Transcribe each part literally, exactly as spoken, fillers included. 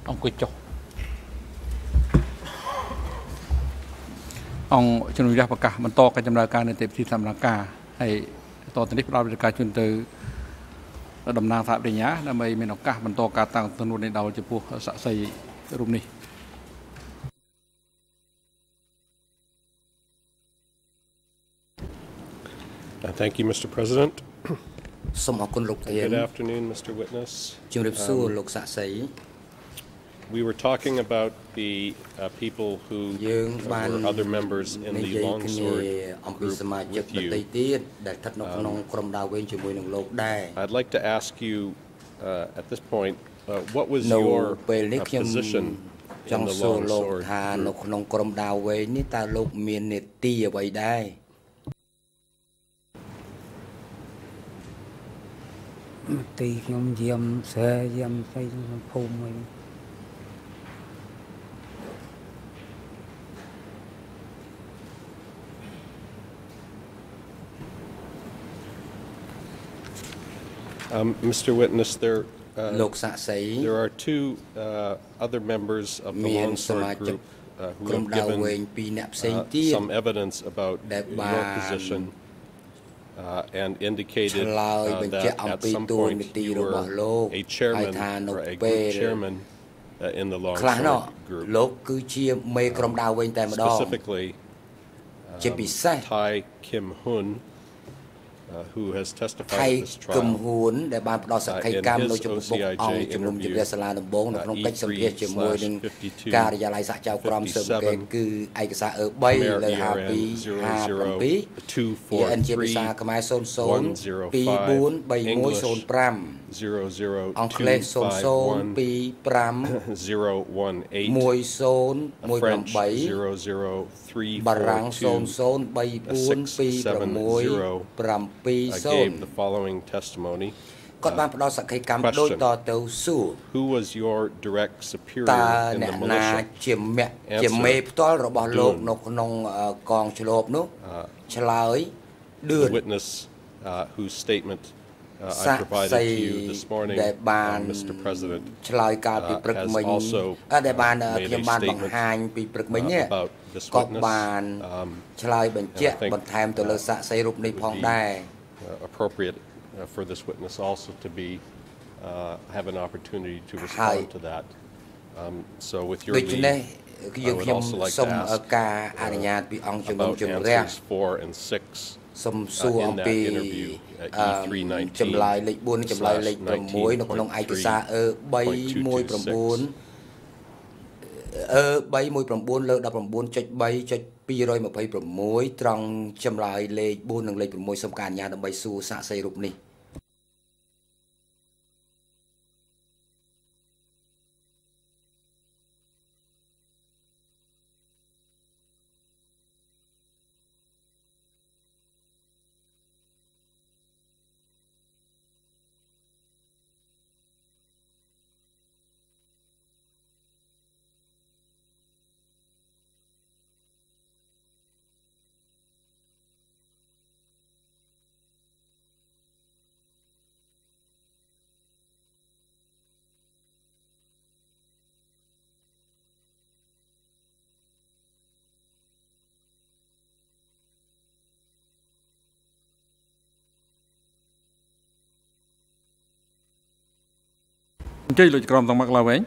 ông quỳ chọc ông chân nuôi ra bậc cả mình to cái chấm ra ca nên tiệm thì làm là ca hay to tính đích lao được ca chuyên từ đầm nang phạm để nhá là mấy mình học cả mình to cả tăng tuần này đầu chụp buộc sạ xây rùm này. Thank you, Mister President. Good afternoon, Mister Witness. Um, we were talking about the uh, people who uh, were other members in the Longsword group with you. Um, I'd like to ask you uh, at this point, uh, what was your uh, position in the Longsword group? Tì nhóm diêm xe diêm xây phùm mình Um, Mister Witness, there, uh, there are two uh, other members of the Longsword group uh, who have given uh, some evidence about your position uh, and indicated uh, that at some point you were a chairman or a group chairman uh, in the Longsword group. Uh, specifically, um, Thai Kim Hun, Uh, who has testified at this trial, uh, in his O C I J interview, uh, E three slash fifty-two fifty-seven, Khmer E R N zero zero two four three one zero five, English zero zero two five one zero one eight, French zero zero three four two six seven zero. Uh, gave the following testimony. Uh, question. Who was your direct superior in the militia? Answer. Uh, the witness uh, whose statement uh, I provided to you this morning, uh, Mister President, uh, has also uh, made a statement uh, about this witness. Um, and I think uh, it would be Uh, appropriate uh, for this witness also to be uh, have an opportunity to respond to that. Um, so with your leave, I would also like to ask uh, about answers four and six uh, in that interview, uh, E three nineteen slash nineteen point three point two two six. Ơ bay môi from bốn lơ đập from bốn chạch bay chạch pi rồi mà bay from môi trong châm lại lệ bốn nâng lệ from môi sông càn nhà đầm bay su xạ xây rụp này. Chơi lụi cầm tông mắc lao vậy.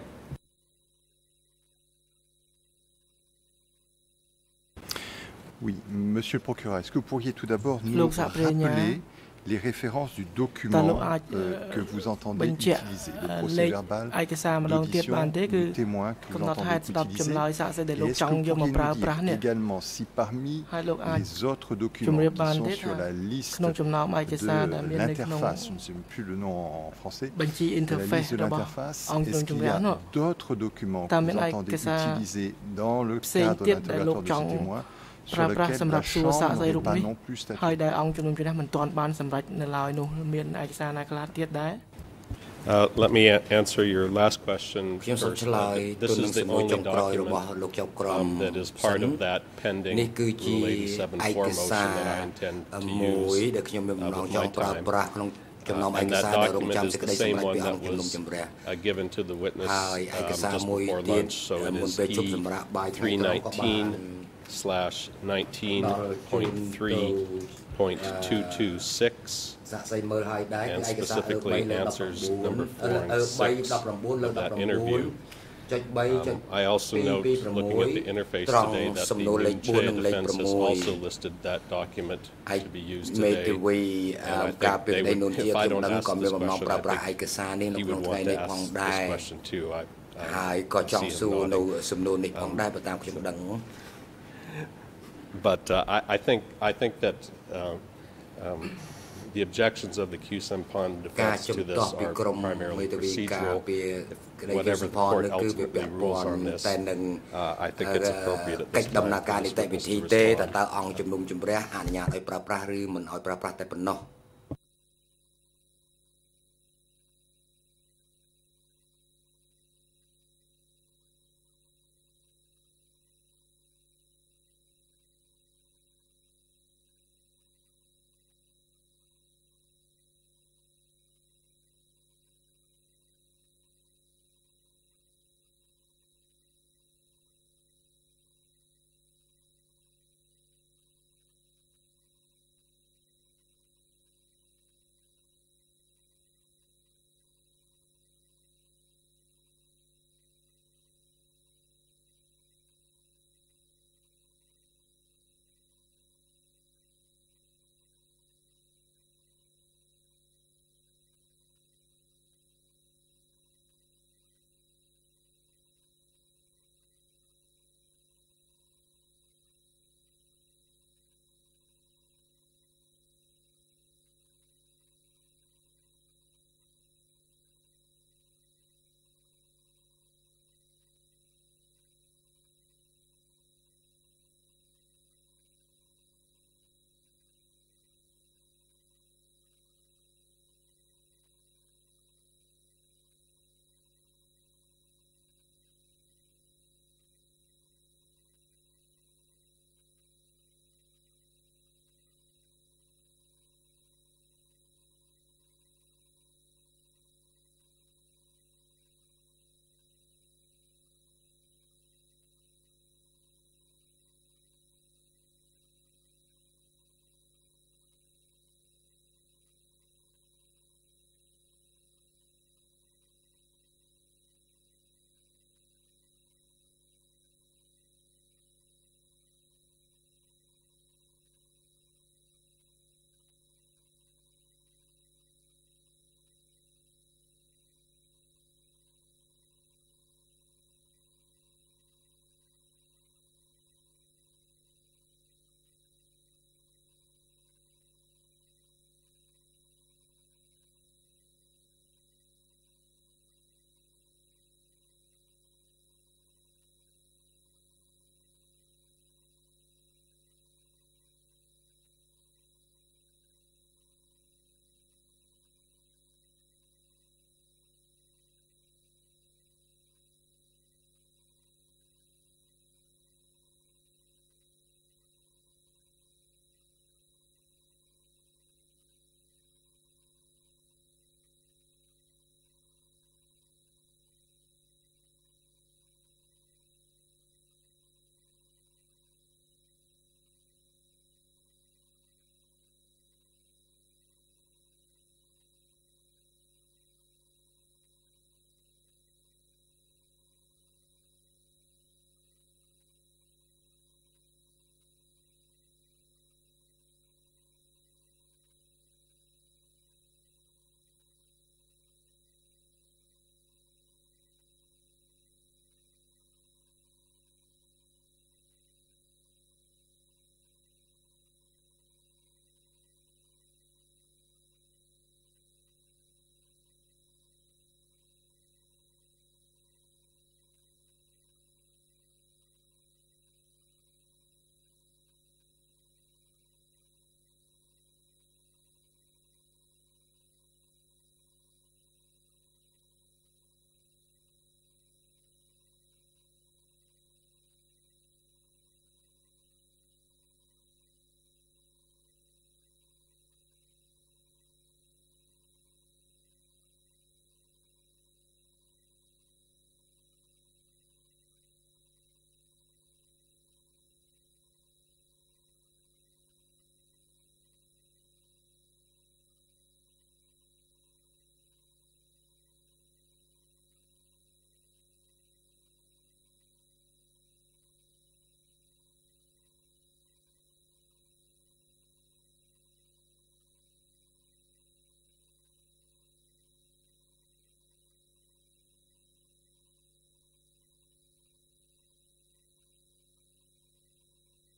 Oui, Monsieur le procureur, est-ce que vous pourriez tout d'abord nous rappeler les références du document euh, que vous entendez utiliser, le procès verbal d'audition du témoin que vous entendez utiliser, et est-ce que vous pourriez nous dire également si parmi les autres documents qui sont sur la liste de l'interface, je ne sais plus le nom en français, de la liste de l'interface, est-ce qu'il y a d'autres documents que vous entendez utiliser dans le cadre d'interrogatoire de ce témoin sur lequel la Chambre n'est pas non plus statuée? Uh, let me answer your last question first. Uh, this is the only document um, that is part of that pending Rule eighty-seven four motion that I intend to use uh, with my time. Uh, and that document is the same one that was uh, given to the witness um, just before lunch. So it is E three nineteen slash nineteen point three point two two six, and specifically answers number four and six of that interview. Um, I also note, looking at the interface today, that the Munche defense has also listed that document to be used today. And I think they would, if I don't ask this question, I think he would want to ask this question too. I, I see him nodding. Um, but uh, I, I think I think that uh, um, the objections of the Khieu Samphan defense to this are primarily procedural. If whatever the court ultimately rules on this, uh, I think it's appropriate at this time for this witness to respond.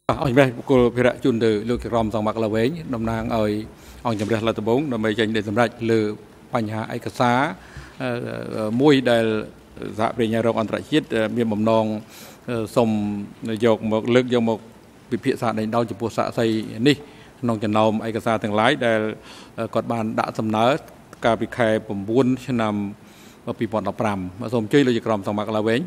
អញ្ចឹងគោលភារៈជូនទៅលោកក្រមសង្មាក់ឡាវែងតំណាងឲ្យអង្គជំរះរដ្ឋបងដើម្បីចេញដីសម្រាប់លើបញ្ហាឯកសារមួយដែលសហប្រញ្ញារងអន្តរជាតិមានបំណងសូមយកមកលើកយកមកវិភាគសាស្ត្រដោយចំពោះសាក្សីនេះក្នុងចំណោមឯកសារទាំងឡាយដែលគាត់បានដាក់សំណើកាលពីខែnineឆ្នាំtwenty fifteenសូមជួយលោកក្រមសង្មាក់ឡាវែង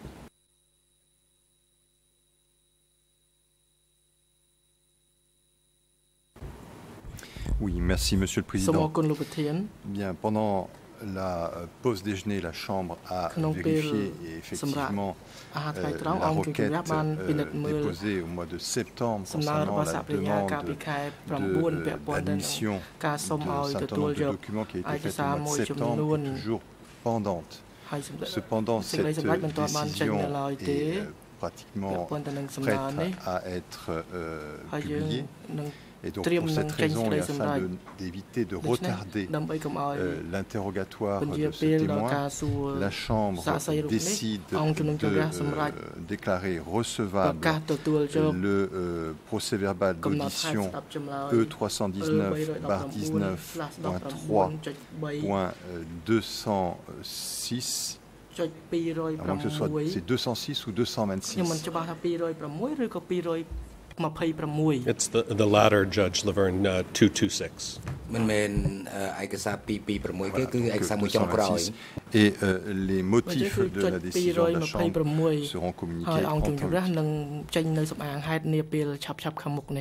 Oui, merci Monsieur le Président. Bien, pendant la pause déjeuner, la Chambre a vérifié et effectivement euh, la requête euh, déposée au mois de septembre concernant la demande de l'admission d'un certain nombre de documents qui a été faite au mois de septembre est toujours pendante. Cependant, cette décision est euh, pratiquement prête à être euh, publiée. Et donc, pour cette raison, et afin d'éviter de, de retarder euh, l'interrogatoire de ce témoin, la Chambre décide de euh, déclarer recevable le euh, procès-verbal d'audition E trois cent dix-neuf barre dix-neuf point trois point deux cent six. À moins que ce soit c'est deux cent six ou deux cent vingt-six. It's the, the latter, Judge Laverne, uh, two twenty-six. Et euh, les motifs de la décision de la Chambre seront communiqués en temps utile.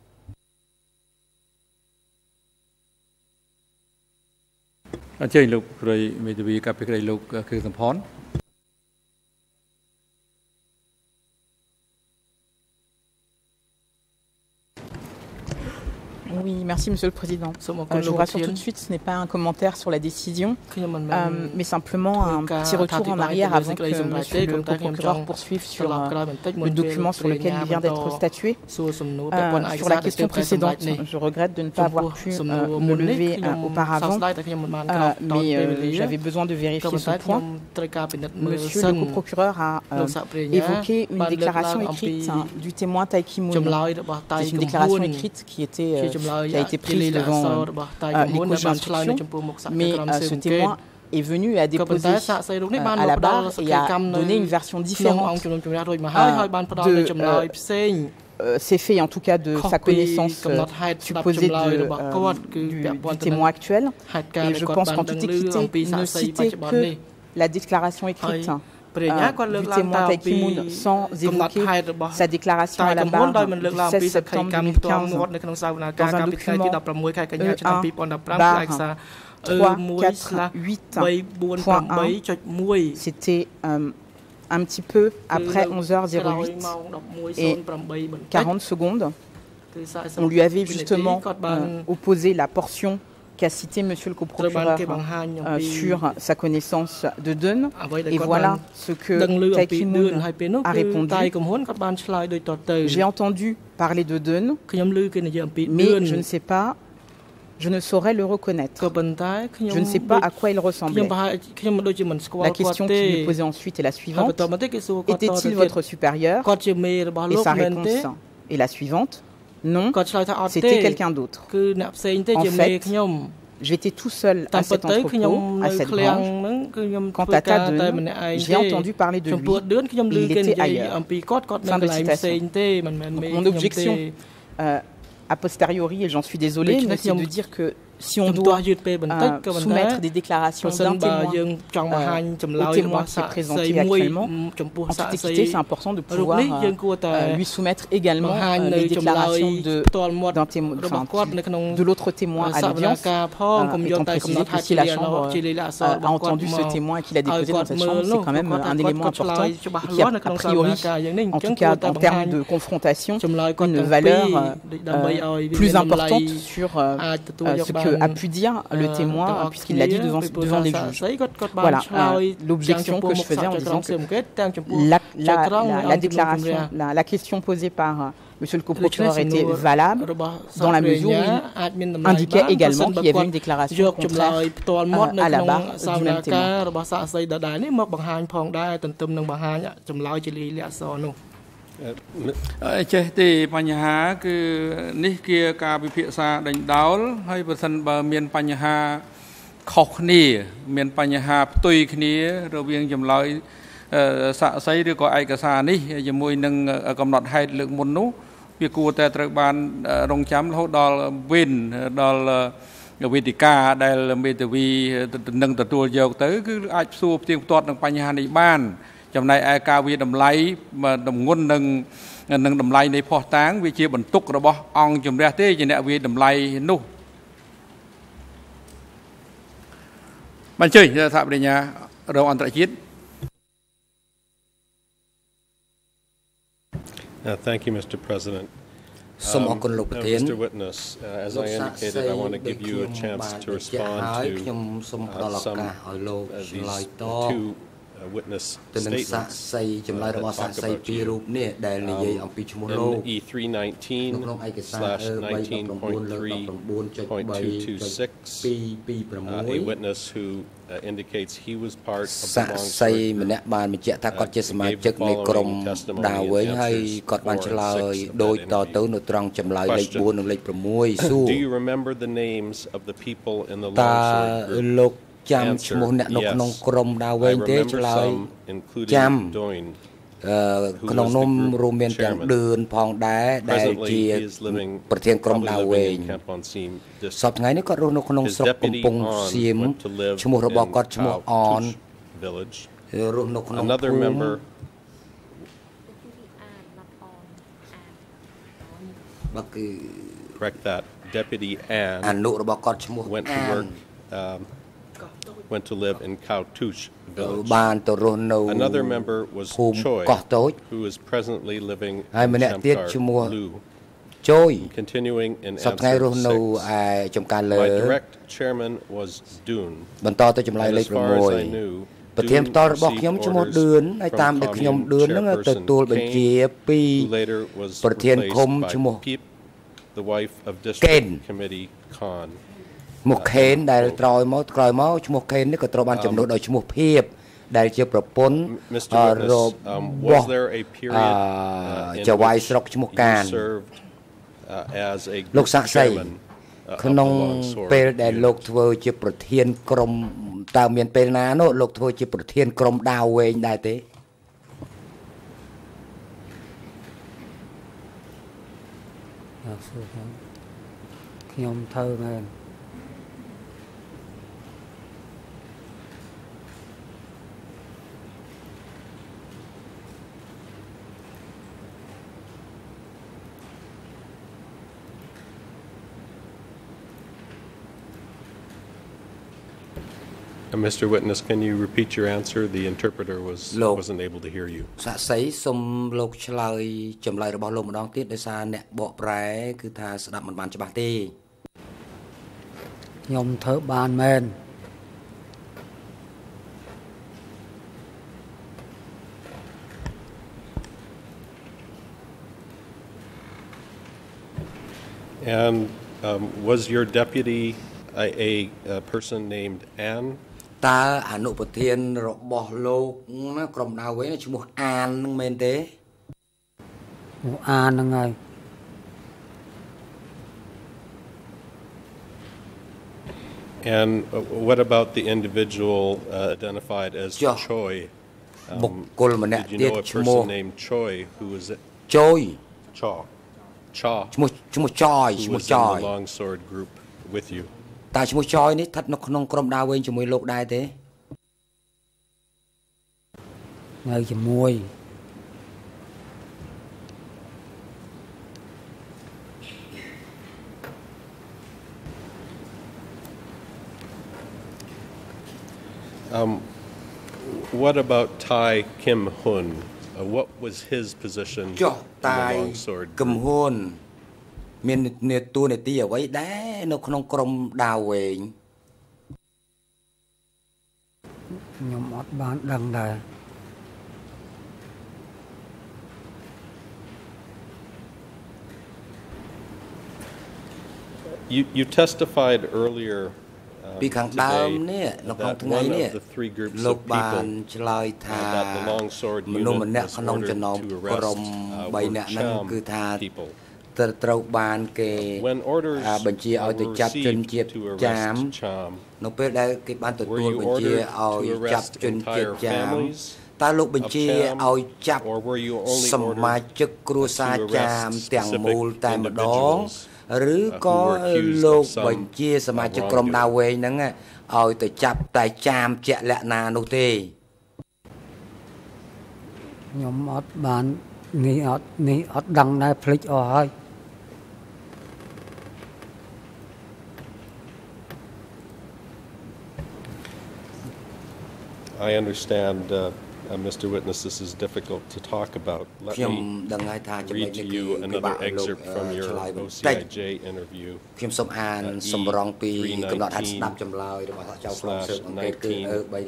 អញ្ជើញលោកគ្រូមេធាវីកាពីក្តីលោកគឺសំផន Oui, merci Monsieur le Président. Euh, je vous rassure tout de suite, ce n'est pas un commentaire sur la décision, euh, mais simplement un petit retour en arrière avant que Monsieur le procureur poursuive sur euh, le document sur lequel il vient d'être statué. Euh, sur la question précédente, je regrette de ne pas avoir pu euh, me lever euh, auparavant, euh, mais euh, j'avais besoin de vérifier ce point. Monsieur le procureur a euh, évoqué une déclaration écrite hein, du témoin Taï Ki Moon. C'est une déclaration écrite qui était euh, qui a été prise devant euh, les cours d'instruction, mais euh, ce témoin est venu et a déposé euh, à la barre et a donné une version différente euh, de euh, euh, ces faits, en tout cas de sa connaissance euh, supposée de, euh, du, du témoin actuel. Et je pense qu'en toute équité, ne citer que la déclaration écrite Euh, du témoin Taï Ki Moon sans évoquer sa déclaration à la barre du seize septembre deux mille quinze dans un document E un barre trois quatre huit point un. C'était euh, un petit peu après onze heures huit et quarante secondes. On lui avait justement euh, opposé la portion qu'a cité Monsieur le coprocureur euh, sur sa connaissance de Deun. Et voilà ce que Taï Ki Moon a répondu. J'ai entendu parler de Deun, mais je ne sais pas, je ne saurais le reconnaître. Je ne sais pas à quoi il ressemblait. La question qui lui est posée ensuite est la suivante. Était-il votre supérieur? Et sa réponse est la suivante. Non, c'était quelqu'un d'autre. En fait, j'étais tout seul à cet entrepôt, à cette branche. Quant à Ta Deun, j'ai entendu parler de lui, et il était ailleurs. Fin de citation. Donc, mon objection euh, a posteriori, et j'en suis désolée, mais c'est de dire que si on doit euh, soumettre des déclarations d'un témoin euh, au témoin qui est présenté actuellement, en toute équité, c'est important de pouvoir euh, lui soumettre également euh, les déclarations de, d'un témoin, enfin, de l'autre témoin à l'audience, euh, étant précisé que si la Chambre euh, a entendu ce témoin et qu'il a déposé dans cette Chambre, c'est quand même un élément important et qui a, a priori, en tout cas en termes de confrontation, une valeur euh, plus importante sur euh, ce que a pu dire le témoin, puisqu'il l'a dit devant, devant les juges. Voilà euh, l'objection que je faisais en disant que la, la, la, la déclaration, la, la question posée par euh, Monsieur le coprocureur était valable dans la mesure où il indiquait également qu'il y avait une déclaration contraire euh, à la barre du même témoin. ចេះទេបញ្ហាគឺនេះគឺការពិភាក្សាដេញដោលហើយបើសិនបើមានបញ្ហាខុសគ្នាមានបញ្ហាផ្ទុយគ្នារវាងចម្លើយសាក្សីឬក៏ឯកសារនេះជាមួយនឹងកំណត់ហេតុលើកមុននោះវាគួរតែត្រូវបានរងចាំរហូតដល់វិនដល់វេទិកាដែលមេធាវីនឹងទទួលយកទៅគឺអាចសួរផ្ទៀងផ្ទាត់នឹងបញ្ហានេះបានចំណែកឯការវាតម្លៃតម្ងន់នឹងនឹងតម្លៃនៃភស្តុតាងវាជាបន្ទុករបស់អង្គជំរះទេជាអ្នកវាតម្លៃនោះបញ្ជើញសហប្រញ្ញារងអន្តរជាតិ Thank you, Mister President. Um, Mister Witness, uh, as I indicated, I want to give you a chance to respond to uh, some of these two uh, witness statements uh, that talk about you. Um, in E three nineteen slash nineteen point three point two two six, uh, a witness who uh, indicates he was part of the Longsword group uh, gave the following testimony in answers four and six of that entry. Question. Do you remember the names of the people in the Longsword group? Answer, yes. I remember some, including Doyne, who was the group chairman. Presently, he is living, probably living in Kampong district. His deputy On went to live in Kao Tuch village. Another member correct that. Deputy Ann went to work um, went to live in Kao Tuch village. Another member was Choi, who is presently living in Chamkar Lu. Continuing in answer six, my direct chairman was Dune. And as far as I knew, Dune received orders from commune chairperson Kane, who later was replaced by Peep, the wife of district committee Khan. ឈ្មោះខេនដែលក្រោយមកក្រោយមកឈ្មោះខេននេះក៏ត្រូវបានចំនួនដោយឈ្មោះភៀបដែលជាប្រពន្ធរបស់ចៅវាយស្រុកឈ្មោះកានលោកសាក់សីក្នុងពេលដែលលោកធ្វើជាប្រធានក្រុមតើមានពេលណានោះលោកធ្វើជាប្រធានក្រុមដាវវែងដែរទេខ្ញុំធ្វើមែន Mister Witness, can you repeat your answer? The interpreter was wasn't able to hear you. សាក់សីសូមលោកឆ្លើយចម្លើយរបស់លោកម្ដងទៀតដោយសារអ្នកបកប្រែគឺថាស្ដាប់មិនបានច្បាស់ទេខ្ញុំធ្វើបានមែន And um, was your deputy a, a, a person named Ann? តើអនុប្រធានរបស់លោកណាក្រុមដាវវែងឈ្មោះអាននឹងមែនទេអានហ្នឹងហើយ And uh, what about the individual uh, identified as Choi? Um, did you know a person named Choi who was it? Choi. Chaw. Chaw. ឈ្មោះឈ្មោះ Choi ឈ្មោះ Choi. Who was in the Longsword group with you? តើឈ្មោះ Choi នេះស្ថិតនៅក្នុងក្រុមដាវវែងជាមួយលោកដែរទេនៅជាមួយ Um, what about Thai Kim Hun? Uh, what was his position in the Longsword group? Kim Hun មាននាតួនាទីអ្វីដែរនៅក្នុងក្រុមដាវវែងខ្ញុំអត់បានដឹងដែរ You you testified earlier ពីខាងដើមនេះនៅក្នុងថ្ងៃនេះលោកបានឆ្លើយថាមនុស្សម្នាក់ក្នុងចំណោមក្រុមបីនាក់ហ្នឹងគឺថាត្រូវបានគេបញ្ជាឲ្យទៅចាប់ជនជាតិចាមនៅពេលដែលគេបានទទួលបញ្ជាឲ្យចាប់ជនជាតិចាមតើលោកបញ្ជាឲ្យចាប់សមាជិកគ្រួសារចាមទាំងមូលតែម្ដងឬក៏លោកបញ្ជាសមាជិកក្រុមដាវវែងហ្នឹងឲ្យទៅចាប់តែចាមជាក់លាក់ណានោះទេខ្ញុំអត់បាននេះអត់នេះអត់ដឹងដែរភ្លេចអស់ហើយ I understand, uh, uh, Mister Witness, this is difficult to talk about. Let me read to you another excerpt from your O C I J interview. ខ្ញុំសូមអានសម្រងពីកំណត់ហេតុស្ដាប់ចម្លើយរបស់ចៅក្រមស៊ើបអង្កេតគឺ E 3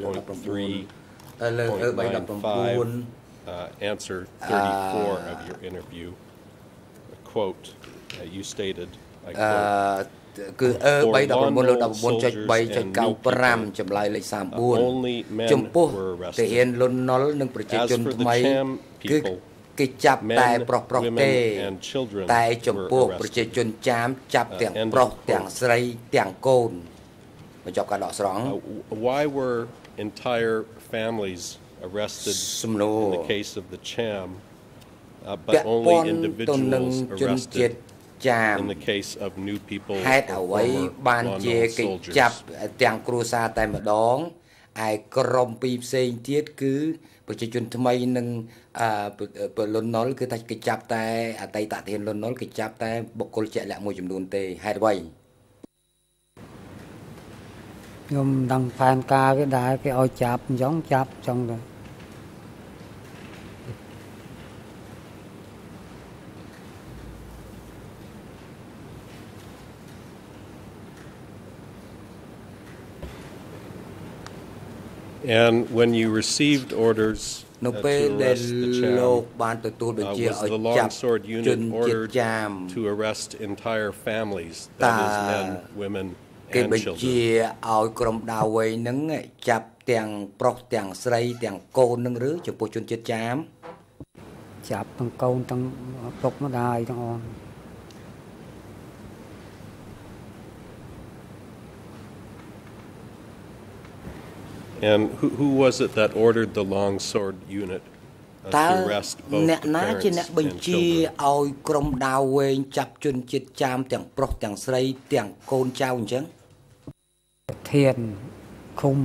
uh, answer thirty-four of your interview. A quote uh, you stated, I quote, គឺអឺ 3 19 លើ 19.3.95 ចម្លើយលេខ34ចំពោះទាហានលន់ណុលនិងប្រជាជនថ្មីគឺគេចាប់តែប្រុសប្រុសទេតែចំពោះប្រជាជនចាមចាប់ទាំងប្រុសទាំងស្រីទាំងកូនបញ្ចប់ការដកស្រង់ Why were entire families arrested in the case of the Cham uh, but only individuals arrested in the case of new people ហេតុអ្វីបានជាគេចាប់ទាំងគ្រួសារតែម្ដងឯក្រុមពីរផ្សេងទៀតគឺប្រជាជនថ្មីនិងលន់ណុលគឺតែគេចាប់តែអតីតទាហានលន់ណុលគេចាប់តែបុគ្គលជាក់លាក់មួយចំនួនទេហេតុអ្វីខ្ញុំដឹងផែនការគេដែរគេឲ្យចាប់អញ្ចឹងចាប់អញ្ចឹងទៅ And when you received orders uh, to arrest the Cham, uh, was the Longsword Unit ordered to arrest entire families, that is, men, women, and children? ឲ្យក្រុមដាវវែងហ្នឹងចាប់ទាំងប្រុសទាំងស្រីទាំងកូននឹងឬចំពោះជនជាតិចាមចាប់ទាំងកូនទាំងប្រុសម្ដាយទាំងអស់ And who, who was it that ordered the Longsword Unit uh, to arrest both the parents and children? ឲ្យក្រុមដាវវែងចាប់ជនជាតិចាមទាំងប្រុសទាំងស្រីទាំងកូនចៅអញ្ចឹងធានឃុំ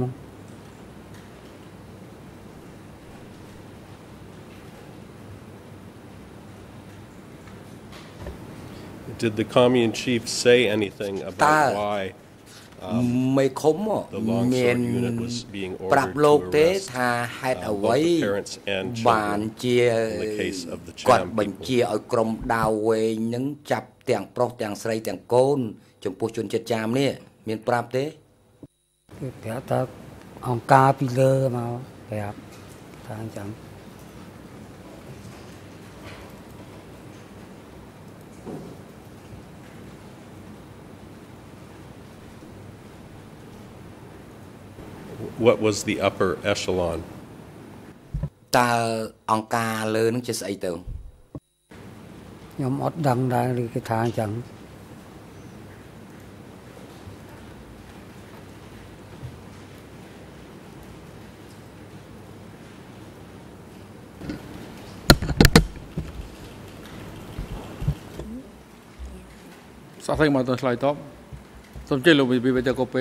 Did the commune chief say anything about why មេឃុំមានប្រាប់លោកទេថាហេតុអ្វីបានជាគាត់បញ្ជាឲ្យក្រុមដាវវែងនឹងចាប់ទាំងប្រុសទាំងស្រីទាំងកូនចំពោះជនជាតិចាមនេះមានប្រាប់ទេគឺប្រាប់ថាអង្គការពីលើមកប្រាប់ថាអញ្ចឹង What was the upper echelon? តើអង្គការលើនឹងជាស្អីទៅខ្ញុំអត់ដឹងដែរឬគេថាអញ្ចឹងសាស្ត្រមកទៅឆ្លើយតបសូមជឿលោកវិវិតកូពេ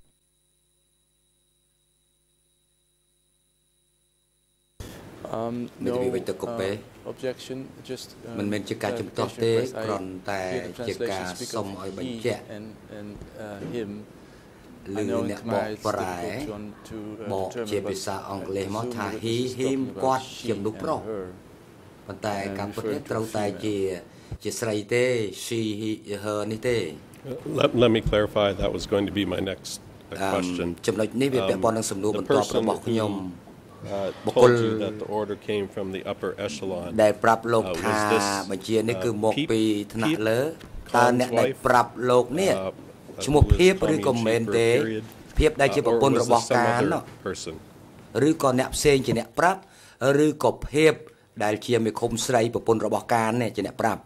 Um, no uh, objection, just um, មិនមែនជាការជំទាស់ទេគ្រាន់តែជាការសុំឲ្យបញ្ជាក់ and and uh, him ឬអ្នកបកប្រែបកជាភាសាអង់គ្លេសមកថា he him គាត់ជាមនុស្សប្រុសប៉ុន្តែការពិតនេះត្រូវតែជាជាស្រីទេ she he her នេះទេ Let let me clarify that was going to be my next question ចំណុចនេះវាពាក់ព័ន្ធនឹងសំណួរបន្ទាប់របស់ខ្ញុំ Uh, told you that the order came from the upper echelon. ដែលប្រាប់លោកថាបញ្ជានេះគឺមកពីថ្នាក់លើតើអ្នកដែលប្រាប់លោកនេះឈ្មោះភាពឬក៏មិនមែនទេភាពដែលជាប្រពន្ធរបស់ការឬក៏អ្នកផ្សេងជាអ្នកប្រាប់ឬក៏ភាពដែលជាមេឃុំស្រីប្រពន្ធរបស់ការនេះជាអ្នកប្រាប់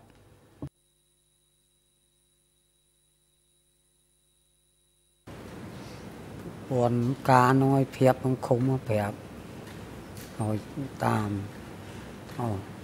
ប៉ុនការនោះឲ្យភាពក្នុងឃុំប្រាប់ឲ្យតាមអូ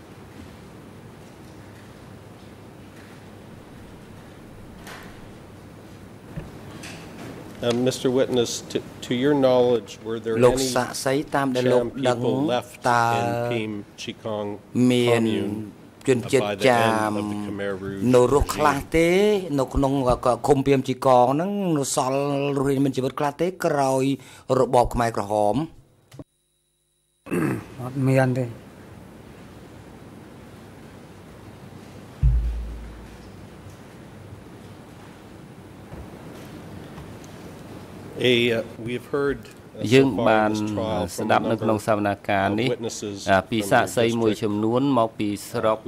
Um, Mister Witness, to, to your knowledge, were there any Cham people left in Phim Chikong commune by the end of the Khmer Rouge? នៅរស់ខ្លះទេនៅក្នុងឃុំពីមជីកងហ្នឹងនៅសល់រស់មានជីវិតខ្លះទេក្រោយរបបខ្មែរក្រហមអត់មានទេ A, uh, we've heard យើងបានស្ដាប់នៅក្នុងសវនកម្មនេះពីសាក្សីមួយចំនួនមកពីស្រុក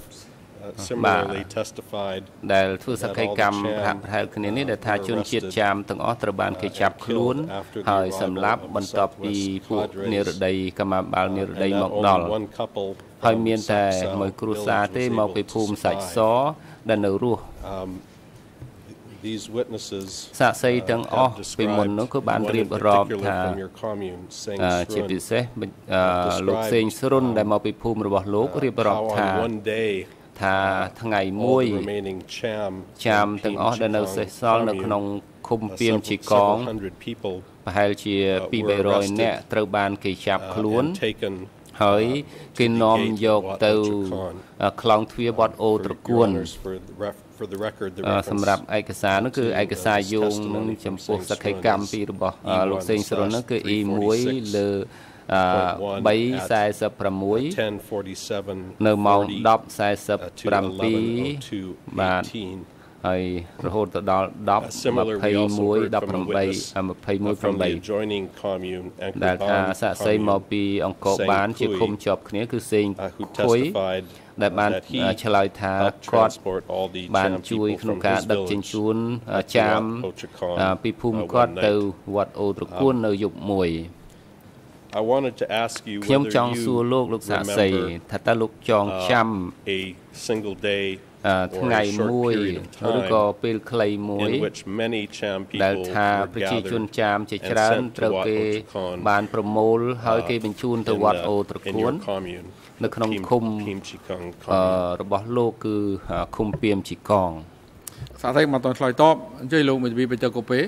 ដែលធ្វើសកម្មកម្មប្រហាក់ប្រហែលគ្នានេះដែលថាជនជាតិចាមទាំងអស់ត្រូវបានគេចាប់ខ្លួនហើយសម្លាប់បន្ទាប់ពីពួកនិរដីកម្មាបាលនិរដីមកដល់ហើយមានតែមួយគ្រួសារទេមកពីភូមិសាច់សដែលនៅរស់ These witnesses សាក្សីទាំងអស់ពីមុននោះគឺបានរៀបរាប់ថាជាពិសេសលោកសេងស្រុនដែលមកពីភូមិរបស់លោករៀបរាប់ថាថាថ្ងៃមួយចាមទាំងអស់ដែលនៅសេសសល់នៅក្នុងឃុំពីមជីកងប្រហែលជាពីរបីរយនាក់ត្រូវបានគេចាប់ខ្លួនហើយគេនាំយកទៅខ្លងទ្វារវត្តអូត្រកួនសម្រាប់ឯកសារនោះគឺឯកសារយោងនឹងចំពោះសក្ខីកម្មពីរបស់លោកសេងស្រុននោះគឺ E មួយលើបីសែសិបប្រាំមួយនៅម៉ោងដប់សែសិបប្រាំពីរបាទហើយរហូតទៅដល់ដប់ម្ភៃមួយ ដប់ប្រាំបី ម្ភៃមួយប្រាំបីដែលថាសាក្សីមកពីអង្គរបានជាឃុំជាប់គ្នាគឺសេងខុយដែលបានឆ្លើយថាគាត់បានជួយក្នុងការដឹកជញ្ជូនចាមពីភូមិគាត់ទៅវត្តអូត្រកួននៅយប់មួយខ្ញុំចង់សួរលោកលោកសាក្សីថាតើលោកចងចាំថ្ងៃមួយឬក៏ពេលខ្លីមួយដែលថាប្រជាជនចាមជាច្រើនត្រូវគេបានប្រមូលហើយគេបញ្ជូនទៅវត្តអូត្រកួននៅក្នុងឃុំរបស់លោកគឺឃុំពីមជីកងសាស្ត្រីមកតឆ្លើយតបអញ្ជើញលោកមេធាវីបច្ចេកពេ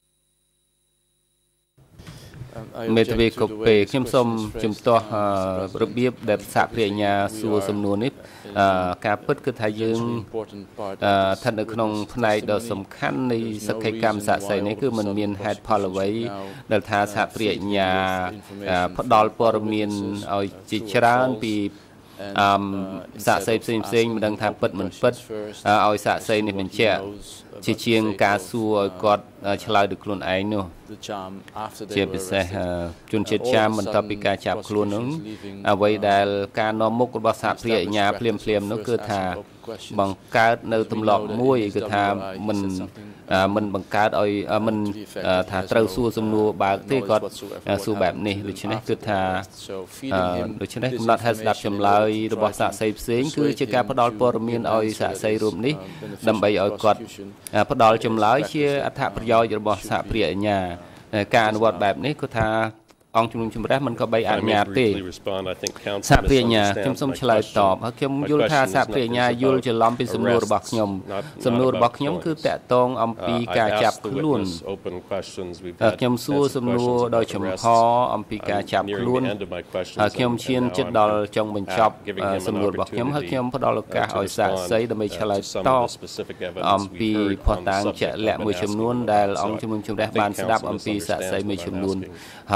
មេធាវីកូពេខ្ញុំសូមជំទាស់របៀបដែលសហគ្រាសអាជ្ញាសួរសំណួរនេះការពិតគឺថាយើងស្ថិតនៅក្នុងផ្នែកដ៏សំខាន់នៃសក្ខីកម្មសាក្សីនេះគឺมันមានហេតុផលអ្វីដែលថាសហគ្រាសអាជ្ញាផ្ដល់ព័ត៌មានឲ្យជាច្រើនពីអមសាក្សីផ្សេងផ្សេងមិនដឹងថាពិតមិនពិតឲ្យសាក្សីនេះបញ្ជាក់ជាជាងការសួរឲ្យគាត់ឆ្លើយដោយខ្លួនឯងនោះជាពិសេសជនជាតិចាមបន្ទាប់ពីការចាប់ខ្លួននោះអ្វីដែលការនាំមុខរបស់សហគ្រាសអាជ្ញាភ្លាមភ្លាមនោះគឺថាបង្កើតនៅទម្លាប់មួយគឺថាមិនមិនបង្កើតឲ្យមិនថាត្រូវសួរសំណួរបើកទេគាត់សួរបែបនេះដូច្នេះគឺថាដូច្នេះកំណត់ហេតុស្ដាប់ចម្លើយរបស់សាក្សីផ្សេងគឺជាការផ្ដល់ព័ត៌មានឲ្យសាក្សីរូបនេះដើម្បីឲ្យគាត់ផ្ដល់ចម្លើយជាអត្ថប្រយោជន៍របស់សហគ្រាសអាជ្ញាការអនុវត្តបែបនេះគឺថាអង្គជំនុំជម្រះមិនក៏បីអនុញ្ញាតទេសហគ្រាសអាជ្ញាខ្ញុំសូមឆ្លើយតបហើយខ្ញុំយល់ថាសហគ្រាសអាជ្ញាយល់ច្រឡំពីសំណួររបស់ខ្ញុំសំណួររបស់ខ្ញុំគឺតាក់ទងអំពីការចាប់ខ្លួនខ្ញុំសួរសំណួរដោយចំហអំពីការចាប់ខ្លួនហើយខ្ញុំឈានជិតដល់ចុងបញ្ចប់សំណួររបស់ខ្ញុំហើយខ្ញុំផ្ដល់ឱកាសឲ្យសាក្សីដើម្បីឆ្លើយតបអំពីភស្តុតាងជាក់លាក់មួយចំនួនដែលអង្គជំនុំជម្រះបានស្ដាប់អំពីសាក្សីមួយចំនួនហើយខ្ញុំ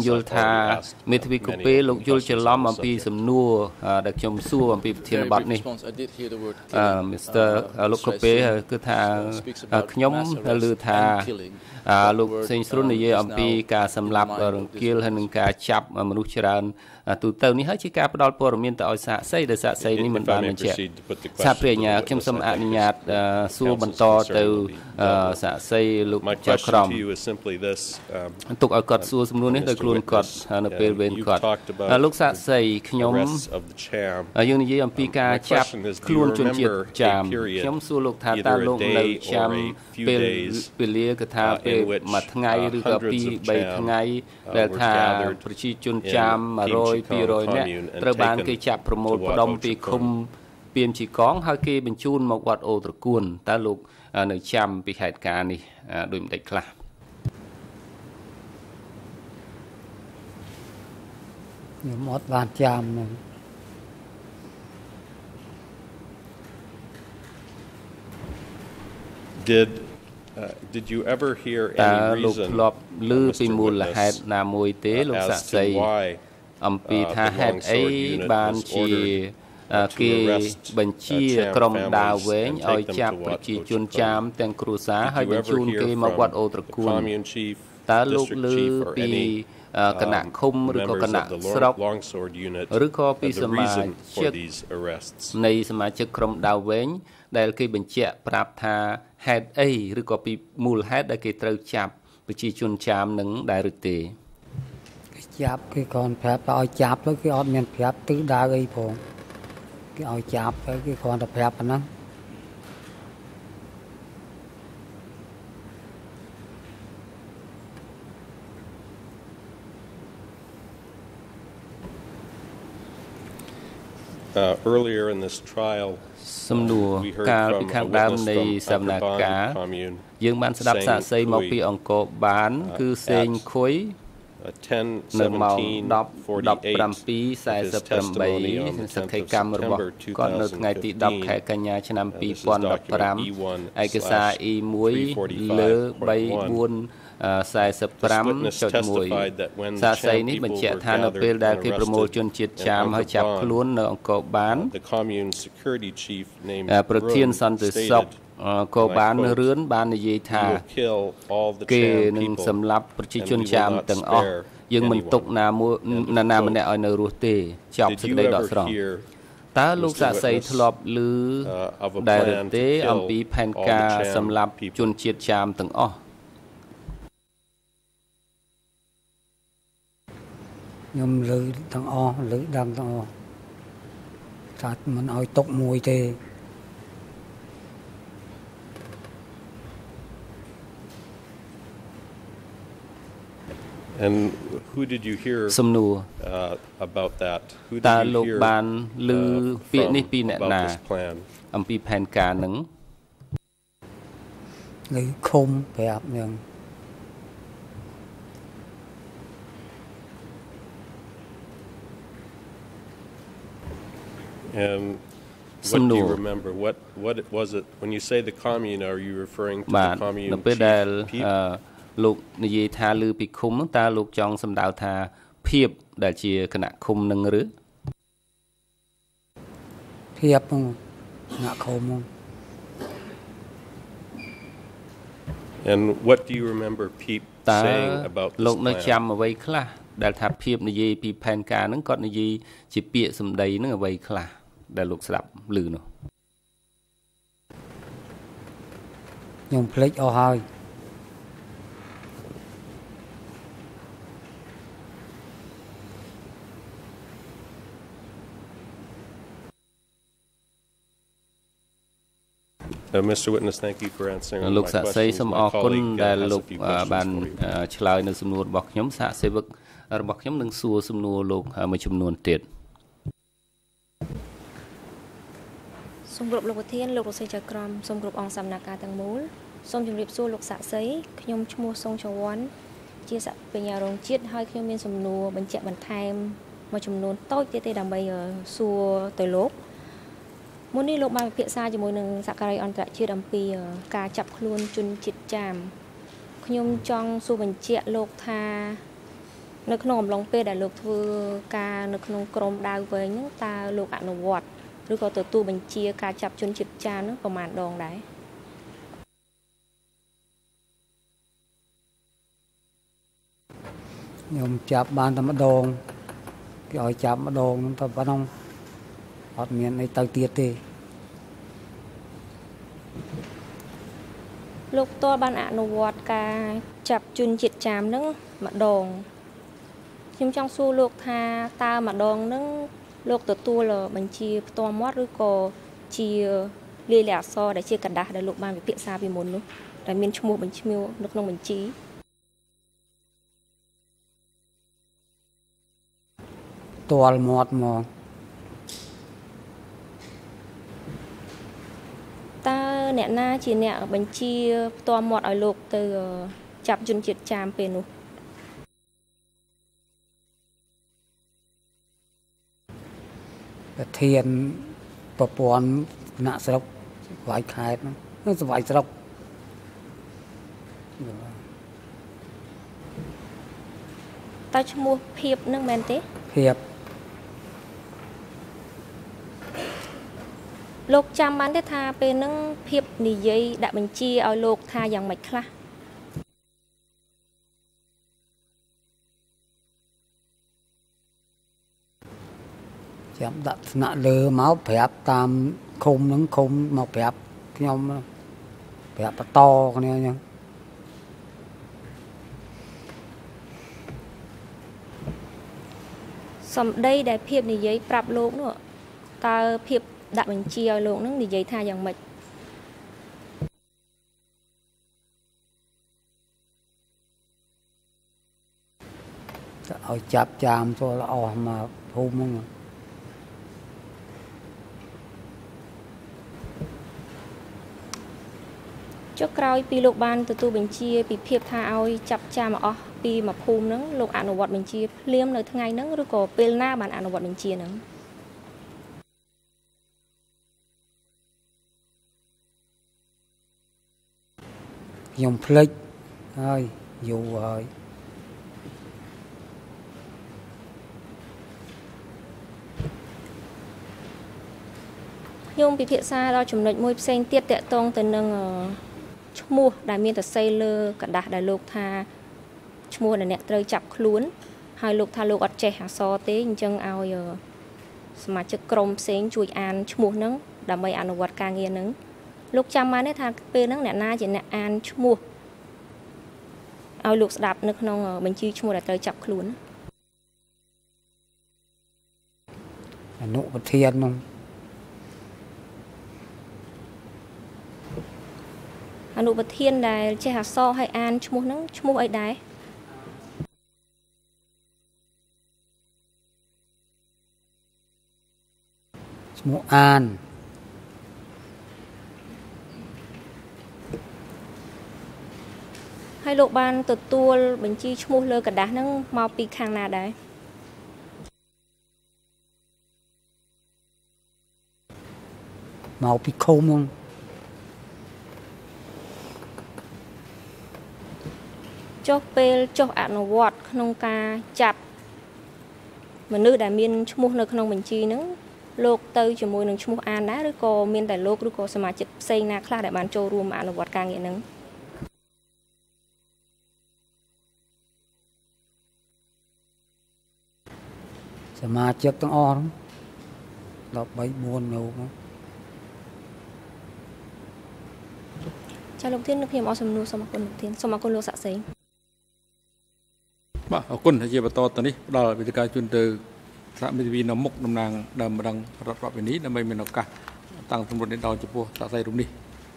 យល់ថាមេធាវីកូពេលោកយល់ច្រឡំអំពីសំណួរដែលខ្ញុំសួរអំពីប្រធានបទនេះ Mister លោកកូពេគឺថាខ្ញុំឮថាលោកសេងស្រុននិយាយអំពីការសម្លាប់រង្គាលហើយនឹងការចាប់មនុស្សច្រើនទូទៅនេះហើយជាការផ្ដល់ព័ត៌មានទៅឲ្យសាកសីដែលសាកសីនេះមិនបានបញ្ជាក់សាប្រញ្ញាខ្ញុំសូមអនុញ្ញាតសួរបន្តទៅសាកសីលោកចៅក្រមទុកឲ្យគាត់សួរសំណួរនេះដោយខ្លួនគាត់នៅពេលវេនគាត់លោកសាកសីខ្ញុំយើងនិយាយអំពីការចាប់ខ្លួនជនជាតិចាមខ្ញុំសួរលោកថាតើលោកនៅចាំពេលវេលាគឺថាពេលមួយថ្ងៃឬក៏ពីរបីថ្ងៃដែលថាប្រជាជនចាមone hundred ពីររយនាក់ត្រូវបានគេចាប់ប្រមូលផ្ដុំពីឃុំពៀនជីកងហើយគេបញ្ជូនមកវត្តអូត្រកួនតើលោកនៅចាំពីហេតុការណ៍នេះដូចម្ដេចខ្លះខ្ញុំអត់បានចាំហ្នឹង Did uh, did you ever hear any reason លោកធ្លាប់ឮពីមូលហេតុណាមួយទេលោកសាក់សីអំពីថាហេតុអីបានជាគេបញ្ជាក្រុមដាវវែងឲ្យចាប់ប្រជាជនចាមទាំងគ្រួសារហើយបញ្ជូនគេមកវត្តអូត្រកួនតើលោកឮពីគណៈឃុំឬក៏គណៈស្រុកឬក៏ពីសមាជិកនៃសមាជិកក្រុមដាវវែងដែលគេបញ្ជាក់ប្រាប់ថាហេតុអីឬក៏ពីមូលហេតុដែលគេត្រូវចាប់ប្រជាជនចាមនឹងដែរឬទេគេចាប់គេគ្រាន់ប្រាប់ឲ្យចាប់ទៅគេអត់មានប្រាប់ទិសដៅអីផងគេឲ្យចាប់ទៅគេគ្រាន់តែប្រាប់ប៉ុណ្ណឹង Uh, earlier in this trial, សំណួរកាលពីខាងដើមនៃសវនកម្មយើងបានស្ដាប់សាកសីមកពីអង្គរបានគឺសេងខុយនៅម៉ោង ten forty-eight សក្ខីកម្មរបស់គាត់នៅថ្ងៃទីtenខែកញ្ញាឆ្នាំtwo thousand fifteenឯកសារ E one លើthree four forty-five.one សាកសីនេះបញ្ជាក់ថានៅពេលដែលគេប្រមូលជនជាតិចាមហើយចាប់ខ្លួននៅអង្គរបានប្រធានសន្តិសុខក៏បានរឿនបាននិយាយថាគេនឹងសម្លាប់ប្រជាជនចាមទាំងអស់យើងមិនទុកណាមួយណាណាម្នាក់ឲ្យនៅរស់ទេចប់សេចក្តីដកស្រង់តើលោកសាកសីធ្លាប់ឮដែរទេអំពីផែនការសម្លាប់ជនជាតិចាមទាំងអស់ខ្ញុំឮទាំងអស់ឮដឹងទាំងអស់ថាមិនឲ្យຕົកមួយទេ And who did you hear uh, about that? Who did you hear uh, from about this plan? អំពីផែនការហ្នឹងឮឃុំប្រាប់ហ្នឹង And what do you remember? What what was it when you say the commune? Are you referring to the commune chief? លោកនិយាយថាឮពីឃុំតើលោកចង់សម្ដៅថាភាពដែលជាគណៈឃុំនឹងឬភាពគណៈឃុំ And what do you remember Pete saying about this plan? លោកនៅចាំអ្វីខ្លះដែលថាភាពនិយាយពីផែនការហ្នឹងគាត់និយាយជាពាក្យសម្ដីហ្នឹងអ្វីខ្លះដែលលោកស្ដាប់ឮនោះខ្ញុំភ្លេចអស់ហើយ Uh, Mister Witness, thank you for answering all my questions. លោកសាកសីសូមអរគុណដែលលោកបានឆ្លើយនៅសំណួររបស់ខ្ញុំសាកសេវករបស់ខ្ញុំនឹងសួរសំណួរលោកមួយចំនួនទៀតសូមគោរពលោកប្រធានលោកលោកស្រីចៅក្រមសូមគោរពអង្គសវនកម្មទាំងមូលសូមជម្រាបសួរលោកសាកសីខ្ញុំឈ្មោះសុងចវ័នជាសាបញ្ញារងជាតិហើយខ្ញុំមានសំណួរបញ្ជាក់បន្ថែមមួយចំនួនតូចទៀតទេដើម្បីសួរទៅលោក មុននេះលោកបានពិភាក្សាជាមួយនឹងសហការីអន្តរជាតិអំពីការចាប់ខ្លួនជនជាតិចាមខ្ញុំចង់សួរបញ្ជាក់លោកថានៅក្នុងអំឡុងពេលដែលលោកធ្វើការនៅក្នុងក្រមដាវវែងហ្នឹងតើលោកអនុវត្តឬក៏ទទួលបញ្ជាការចាប់ជនជាតិចាមហ្នឹងប្រមាណដងដែរខ្ញុំចាប់បានតែម្ដងគេឲ្យចាប់ម្ដងហ្នឹងតែប៉ុណ្ណឹងអត់មានអីទៅទៀតទេលោកតលបានអនុវត្តការចាប់ជនជាតិចាមហ្នឹងម្ដងខ្ញុំចង់សួរលោកថាតើម្ដងហ្នឹងលោកទទួលបញ្ជាផ្ទាល់មាត់ឬក៏ជាលាយលក្ខណ៍អក្សរដែលជាกระดาษដែលលោកបានវិភាសាពីមុននោះដែលមានឈ្មោះបញ្ឈ្មោះនៅក្នុងបញ្ជីផ្ទាល់មាត់មកតើអ្នកណាជាអ្នកបញ្ជាផ្ទាល់មាត់ឲ្យលោកទៅចាប់ជនជាតិចាមពេលនោះប្រធានប្រព័ន្ធគណៈស្រុកវាយខេត្តហ្នឹងស្វាយស្រុកតើឈ្មោះភាពហ្នឹងមែនទេភាពលោកចាំបានទេថាពេលហ្នឹងភាពនិយាយដាក់បញ្ជាឲ្យលោកថាយ៉ាងម៉េចខ្លះចាំដាក់ថ្នាក់លើមកប្រាប់តាមឃុំហ្នឹងឃុំមកប្រាប់ខ្ញុំប្រាប់បន្តគ្នាអញ្ចឹងសម្ដីដែលភាពនិយាយប្រាប់លោកនោះតើភាពដាក់បញ្ជាឲ្យលោកនឹងនិយាយថាយ៉ាងម៉េចឲ្យចាប់ចាមចូលអស់មកភូមិហ្នឹងចុះក្រោយពីលោកបានទទួលបញ្ជាពីភាពថាឲ្យចាប់ចាមអស់ពីមួយភូមិហ្នឹងលោកអនុវត្តបញ្ជាភ្លាមនៅថ្ងៃហ្នឹងឬក៏ពេលណាបានអនុវត្តបញ្ជាហ្នឹងខ្ញុំភ្លេចហើយយូរហើយខ្ញុំពិភាក្សាដល់ចំណុចមួយផ្សេងទៀតតកតងទៅនឹងឈ្មោះដែលមានសរសេរលើกระดาษដែលលោកថាឈ្មោះដែលអ្នកត្រូវចាប់ខ្លួនហើយលោកថាលោកអត់ចេះអក្សរទេអញ្ចឹងឲ្យសមាជិកក្រុមផ្សេងជួយអានឈ្មោះហ្នឹងដើម្បីអនុវត្តការងារហ្នឹងលោកចាំបានទេថាពេលហ្នឹងអ្នកណាជាអ្នកអានឈ្មោះឲ្យលោកស្ដាប់នៅក្នុងបញ្ជីឈ្មោះដែលត្រូវចាប់ខ្លួនអនុប្រធានហ្នឹងអនុប្រធានដែលចេះអក្សរឲ្យអានឈ្មោះហ្នឹងឈ្មោះអីដែរឈ្មោះអានហើយលោកបានទទួលបញ្ជីឈ្មោះលើกระดาษហ្នឹងមកពីខាងណាដែរមកពីឃុំហ្នឹងចុះពេលចុះអនុវត្តក្នុងការចាប់មនុស្សដែលមានឈ្មោះនៅក្នុងបញ្ជីហ្នឹងលោកទៅជាមួយនឹងឈ្មោះអានដែរឬក៏មានតែលោកឬក៏សមាជិកផ្សេងណាខ្លះដែលបានចូលរួមអនុវត្តការងារហ្នឹងសមាជិកទាំងអស់ដល់បីបួនលោកចាលោកធានខ្ញុំអរសំណួរសូមអរគុណលោកធានសូមអរគុណលោកសាក់សេងបាទអរគុណជាបន្តទៅនេះផ្ដល់វិធីការជូនទៅសហមិត្តវីនៅមុខតំណាងដើមម្ដងរដ្ឋបវេនីដើម្បីមានឱកាសតាំងសម្រួលនេះដល់ចំពោះសាក់សៃរូបនេះ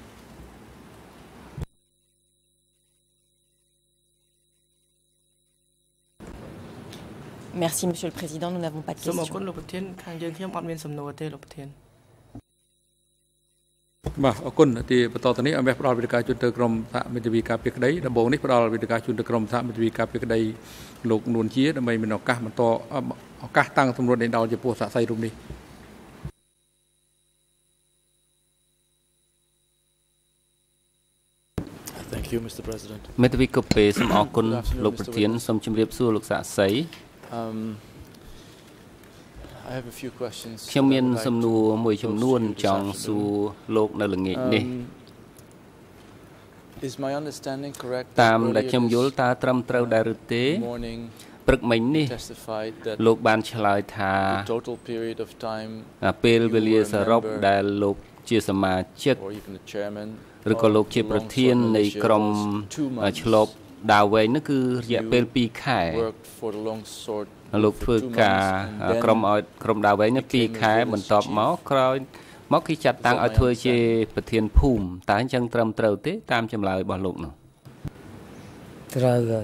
Merci Monsieur le Président, nous n'avons pas de questions. សូមអរគុណលោកប្រធានខាងយើងខ្ញុំអត់មានសំណួរទេលោកប្រធានបាទអរគុណទីបន្តទៅនេះអមផ្ដល់វិធីការជូនទៅក្រុមសហមិត្តវីការពីក្តីដំបូងនេះផ្ដល់វិធីការជូនទៅក្រុមសហមិត្តវីការពីក្តីលោកនួនជាដើម្បីមានឱកាសបន្តឱកាសតាំងសម្រួលនេះដល់ចំពោះសាក់សៃរូបនេះ Thank Thank you, Mister President. មេធាវីកូពេសូមអរគុណលោកប្រធានសូមជម្រាបសួរលោកសាក់សី Um I have a few questions ខ្ញុំមានសំណួរមួយចំនួនចង់សួរលោកនៅល្ងាចនេះ Is my understanding correct តាមដែលខ្ញុំយល់តើត្រឹមត្រូវដែរឬទេព្រឹកមិញនេះលោកបានឆ្លើយថាពេលវេលាសរុបដែលលោកជាសមាជិកឬក៏លោកជាប្រធាននៃក្រុមឆ្លប់ដាវវែងនោះគឺរយៈពេលពីរខែលោកធ្វើការក្រុមឲ្យក្រុមដាវវែងនេះពីរខែបន្ទាប់មកក្រោយមកគេចាត់តាំងឲ្យធ្វើជាប្រធានភូមិតើអញ្ចឹងត្រឹមត្រូវទេតាមចម្លើយរបស់លោកនោះត្រូវហើយ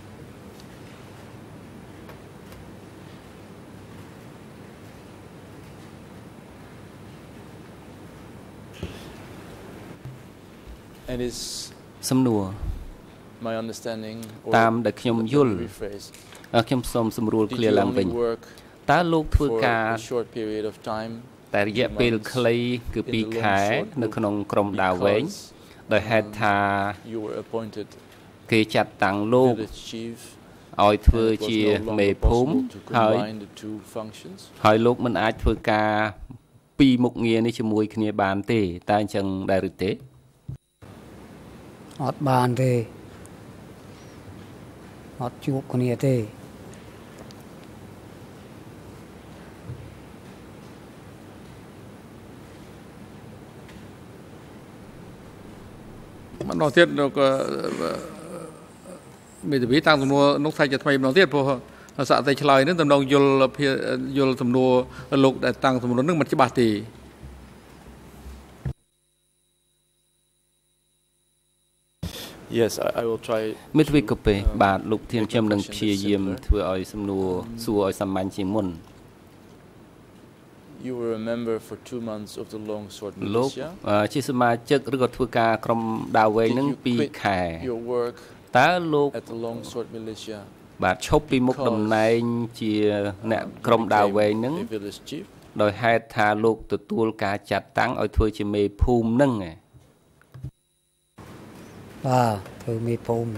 And is សំណួរ my understanding តាមដែលខ្ញុំយល់ខ្ញុំសូមសម្រួលឃ្លាឡើងវិញតើលោកធ្វើការ short period of time តែរយៈពេលខ្លីគឺពីរខែនៅក្នុងក្រុមដាវវែងដោយហេតុថាគេចាត់តាំងលោកឲ្យធ្វើជាមេភូមិហើយហើយលោកមិនអាចធ្វើការពីរមុខងារនេះជាមួយគ្នាបានទេតើអញ្ចឹងដែរឬទេអត់បានទេអត់ជួបគ្នាទេម្ដងទៀតលោកមេធាវីតាំងសំណួរនោះថាជាថ្មីម្ដងទៀតព្រោះសាក់តែឆ្លើយនឹងតំណងយល់យល់សំណួរលោកដែលតាំងសំណួរនឹងមិនច្បាស់ទេ Yes I, I will try មេធាវីកូពេបាទលោកធានខ្ញុំនឹងព្យាយាមធ្វើឲ្យសំណួរសួរឲ្យសាមញ្ញជាងមុន You were a member for two months of the Longsword លោក militia ជាសមាជិកឬក៏ធ្វើការក្រុមដាវវែងនឹងពីរខែ your work តើលោក at the Longsword militia បាទឈប់ពីមុខតំណែងជាអ្នកក្រុមដាវវែងនឹងដោយហេតុថាលោកទទួលការចាត់តាំងឲ្យធ្វើជាមេភូមិនឹងបាទធ្វើមេភូមិ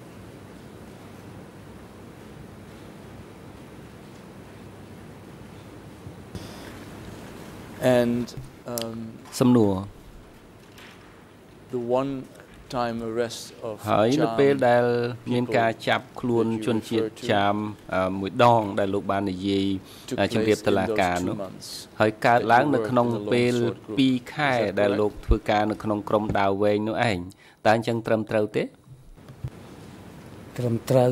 and um សំណួរ the one time arrest of ហើយនៅពេលដែលមានការចាប់ខ្លួនជនជាតិចាមមួយដងដែលលោកបាននិយាយជំរាបតុលាការនោះហើយកើតឡើងនៅក្នុងពេលពីរខែដែលលោកធ្វើការនៅក្នុងក្រុមដាវវែងនោះឯងតើអញ្ចឹងត្រឹមត្រូវទេត្រឹមត្រូវ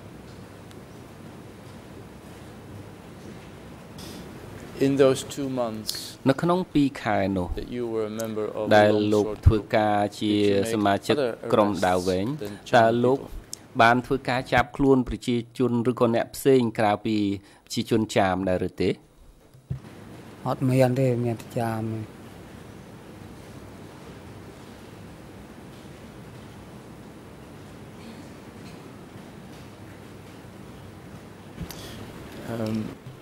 In those two months នៅក្នុងពីរខែនោះ that you were a member of ដែលលោកធ្វើការជាសមាជិកក្រុមដាវវែងតើលោកបានធ្វើការចាប់ខ្លួនប្រជាជនឬក៏អ្នកផ្សេងក្រៅពីប្រជាជនចាមដែរឬទេអត់មានទេមានតែចាម um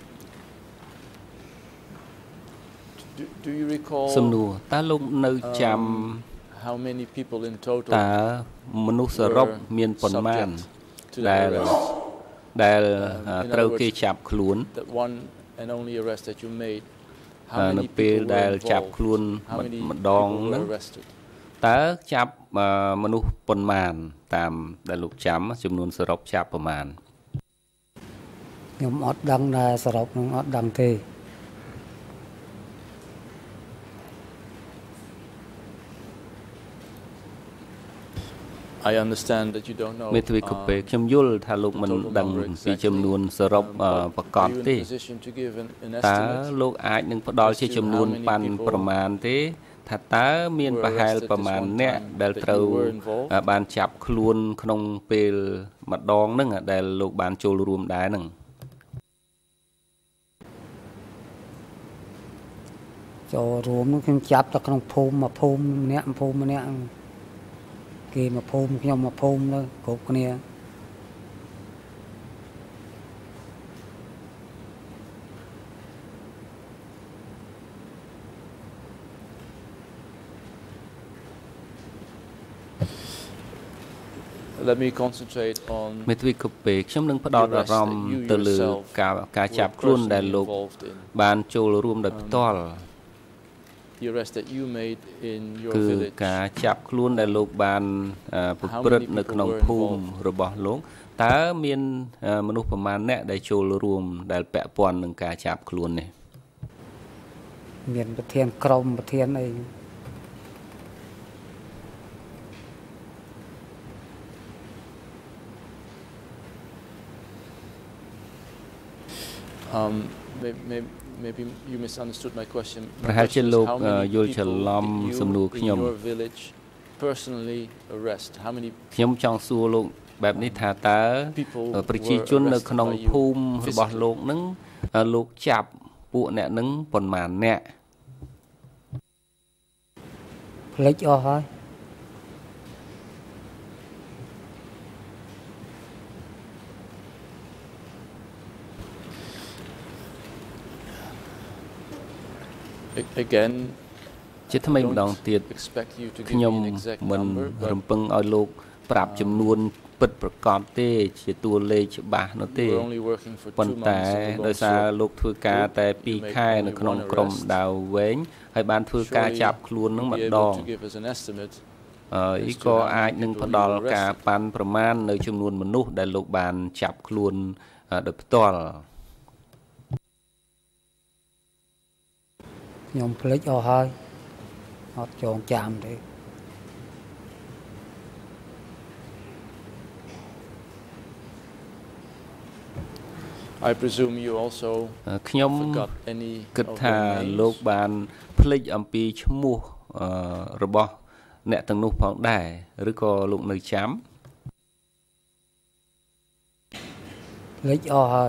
Do, do you recall សំណួរតើលោកនៅចាំ how many people in total តើមនុស្សសរុបមានប៉ុន្មានដែលដែលត្រូវគេចាប់ខ្លួន that one and only arrest that you made នៅពេលដែលចាប់ខ្លួនម្ដងហ្នឹងតើចាប់មនុស្សប៉ុន្មានតាមដែលលោកចាំចំនួនសរុបចាប់ប្រមាណខ្ញុំអត់ដឹងដែរសរុបនឹងអត់ដឹងទេ I understand that you don't know មេធាវីកូពេខ្ញុំយល់ថាលោកមិនដឹងពីចំនួនសរុបប្រកបទេតើលោកអាចនឹងផ្ដល់ជាចំនួនប៉ាន់ប្រមាណទេថាតើមានប្រហែលប្រមាណអ្នកដែលត្រូវបានចាប់ខ្លួនក្នុងពេលម្ដងហ្នឹងដែលលោកបានចូលរួមដែរហ្នឹងចូលរួមនោះខ្ញុំចាប់តែក្នុងភូមិមួយភូមិម្នាក់ភូមិម្នាក់គេមកភូមិខ្ញុំមកភូមិទៅគ្រប់គ្នា Um Let me concentrate on មេទ្វីកូពេខ្ញុំនឹងផ្ដោតអារម្មណ៍ទៅលើការការចាប់ខ្លួនដែលលោកបានចូលរួមដោយផ្ទាល់ the arrest that you made in your គឺ village ការចាប់ខ្លួនដែលលោកបានប្រព្រឹត្តនៅក្នុងភូមិរបស់លោកតើមានមនុស្សប្រមាណអ្នកដែលចូលរួមដែលពាក់ព័ន្ធនឹងការចាប់ខ្លួននេះមានប្រធានក្រុមប្រធានអី um maybe maybe you misunderstood my question ប្រហែលជាលោកយល់ច្រឡំសំណួរខ្ញុំ your village personally arrest how many ខ្ញុំចង់សួរលោកបែបនេះថាតើប្រជាជននៅក្នុងភូមិរបស់លោកនឹងលោកចាប់ពួកអ្នកនឹងប៉ុន្មានអ្នកផ្លេចអស់ហើយ again ជាថ្មីម្ដងទៀតខ្ញុំមិនរំពឹងឲ្យលោកប្រាប់ចំនួនពិតប្រាកដទេជាតួលេខច្បាស់នោះទេប៉ុន្តែដោយសារលោកធ្វើការតែពីរខែនៅក្នុងក្រុមដាវវែងហើយបានធ្វើការចាប់ខ្លួននឹងម្ដងអឺក៏អាចនឹងផ្ដល់ការប៉ាន់ប្រមាណនៅចំនួនមនុស្សដែលលោកបានចាប់ខ្លួនដោយផ្ទាល់ខ្ញុំភ្លេចអស់ហើយអត់ចងចាំទេ I presume you also ខ្ញុំគិតថាលោកបានភ្លេចអំពីឈ្មោះរបស់អ្នកទាំងនោះផងដែរឬក៏លោកនៅចាំភ្លេចអស់ហើយ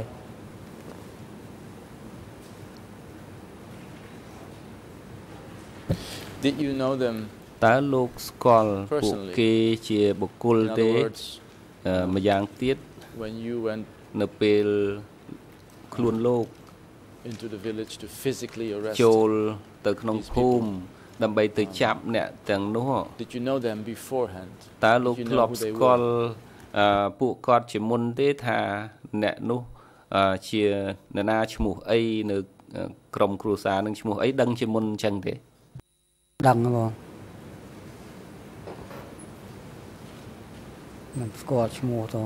Did you know them តើលោកស្គាល់ពួកគេជាបុគ្គលទេម្យ៉ាងទៀត when you went នៅពេលខ្លួនលោក into the village to physically arrest ចូលទៅក្នុងភូមិដើម្បីទៅចាប់អ្នកទាំងនោះ Did you know them beforehand តើលោកធ្លាប់ស្គាល់ពួកគាត់ជាមុនទេថាអ្នកនោះជាអ្នកណាឈ្មោះអីនៅក្រុមគ្រួសារនឹងឈ្មោះអីដឹងជាមុនអញ្ចឹងទេដឹងហ៎បងមិនស្គាល់ឈ្មោះទៅ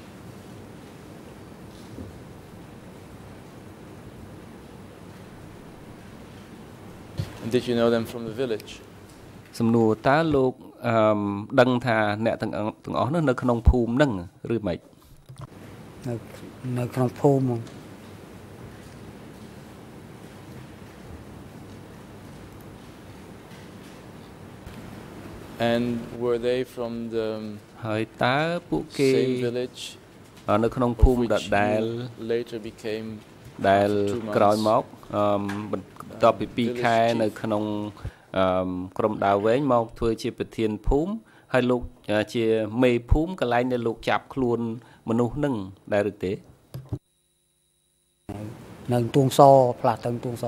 Did you know them from the village សំណួរតើលោកអឺដឹងថាអ្នកទាំងទាំងអស់នោះនៅក្នុងភូមិហ្នឹងឬមិននៅនៅក្នុងភូមិ And were they from the ហើយតើពួកគេ same village នៅក្នុងភូមិដដែល later became ដែលក្រោយមកអឺបន្ទាប់ពីពីរខែនៅក្នុងអឺក្រុមដាវវែងមកធ្វើជាប្រធានភូមិហើយលោកជាមេភូមិកន្លែងដែលលោកចាប់ខ្លួនមនុស្សនឹងដែរឬទេនៅទួងសផ្លាស់ទៅទួងស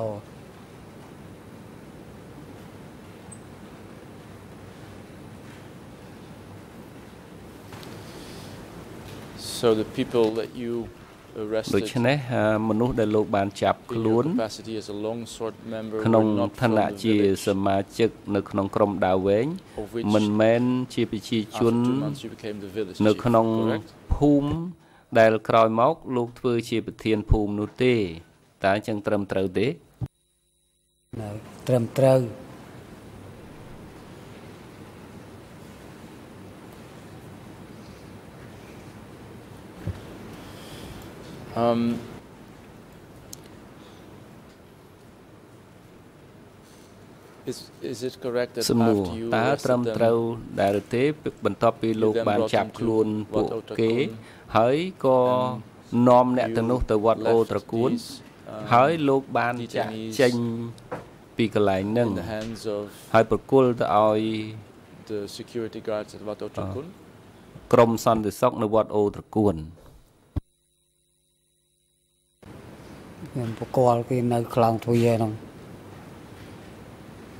So the people that you arrested ដូច្នេះមនុស្សដែលលោកបានចាប់ខ្លួនក្នុងឋានៈជាសមាជិកនៅក្នុងក្រុមដាវវែងមិនមែនជាប្រជាជននៅក្នុងភូមិដែលក្រោយមកលោកធ្វើជាប្រធានភូមិនោះទេតើអញ្ចឹងត្រឹមត្រូវទេត្រឹមត្រូវ Um, is is it correct that after you តើត្រឹមត្រូវដែរទេបន្ទាប់ពីលោកបានចាប់ខ្លួនពួកគេហើយក៏នាំអ្នកទាំងនោះទៅវត្តអូត្រកួនហើយលោកបានចាក់ចេញពីកន្លែងហ្នឹងហើយប្រគល់ទៅឲ្យ the security guards at វត្តអូត្រកួនក្រុមសន្តិសុខនៅវត្តអូត្រកួនខ្ញុំប្រកល់គេនៅខ្លោងទ្វារហ្នឹង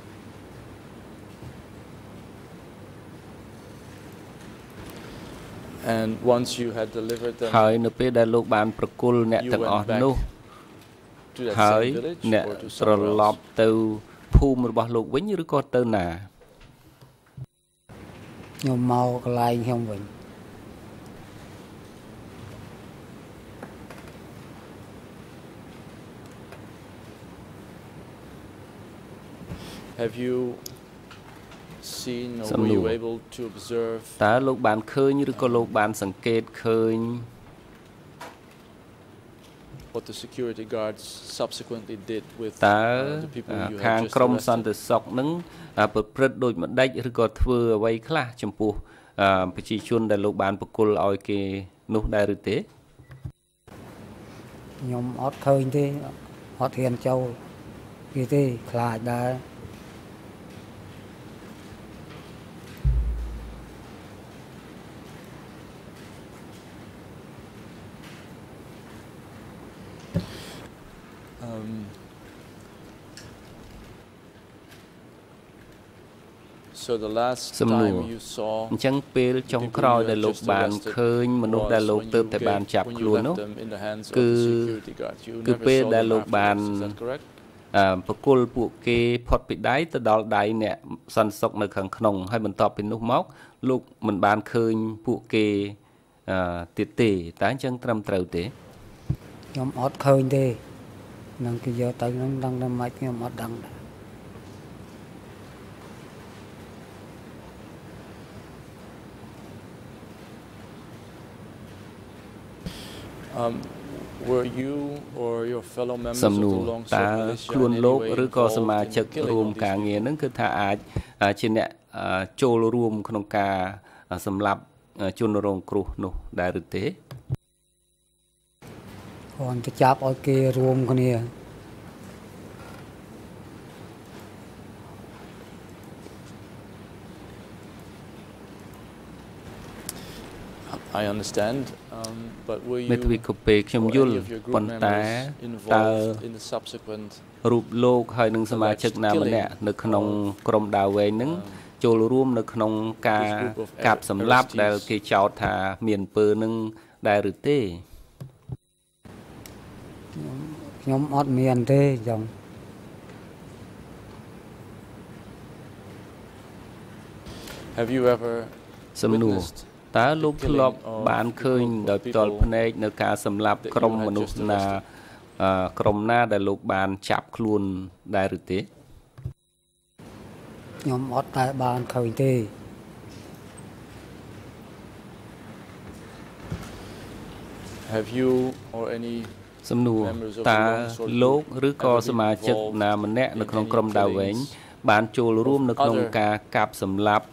Um And once you had delivered them ហើយនៅពេលដែលលោកបានប្រគល់អ្នកទាំងអស់នោះហើយអ្នកត្រឡប់ទៅភូមិរបស់លោកវិញឬក៏ទៅណាខ្ញុំមកកន្លែងខ្ញុំវិញ Have you seen or were you able to observe តើលោកបានឃើញឬក៏លោកបានសង្កេតឃើញ what the security guards subsequently did with តើ the people you ខាង had just ក្រុមសន្ arrested តិសុខនឹងប្រព្រឹត្តដូចម្ដេចឬក៏ធ្វើអ្វីខ្លះចំពោះប្រជាជនដែលលោកបានប្រគល់ឲ្យគេនោះដែរឬទេខ្ញុំអត់ឃើញទេអត់ហ៊ានចូលគេទេខ្លាចដែរ Um, so the last time you saw អញ្ចឹងពេលចុងក្រោយដែលលោកបានឃើញមនុស្សដែលលោកទើបតែបានចាប់ខ្លួននោះគឺគឺពេលដែលលោកបានប្រគល់ពួកគេផុតពីដៃទៅដល់ដៃអ្នកសន្តិសុខនៅខាងក្នុងហើយបន្ទាប់ពីនោះមកលោកមិនបានឃើញពួកគេទៀតទេតើអញ្ចឹងត្រឹមត្រូវទេខ្ញុំអត់ឃើញទេនឹងគេយកទៅនឹងដឹងតែម៉េចខ្ញុំអត់ដឹងដែរ Um were you or your fellow members of the long តើខ្លួនលោកឬក៏សមាជិករួមការងារនឹងគឺថាអាចជាអ្នកចូលរួមក្នុងការសម្លាប់ជនរងគ្រោះនោះដែរឬទេគាត់ទៅចាប់ឲ្យគេរួមគ្នា I understand um but were you មេធាវីកូពេខ្ញុំយល់ប៉ុន្តែតើរូបលោកហើយនឹងសមាជិកណាម្នាក់នៅក្នុងក្រុមដាវវែងនឹងចូលរួមនៅក្នុងការកាប់សម្លាប់ដែលគេចោទថាមានពើនឹងដែរឬទេខ្ញុំអត់មានទេចឹង Have you ever សំណួរតើលោកធ្លាប់បានឃើញដោយផ្ទាល់ភ្នែកនៅការសម្លាប់ក្រុមមនុស្សណាក្រុមណាដែលលោកបានចាប់ខ្លួនដែរឬទេខ្ញុំអត់តែបានឃើញទេ Have you or any សំណួរតើលោកឬក៏សមាជិកណាម្នាក់នៅក្នុងក្រុមដាវវែងបានចូលរួមនៅក្នុងការកាប់សម្លាប់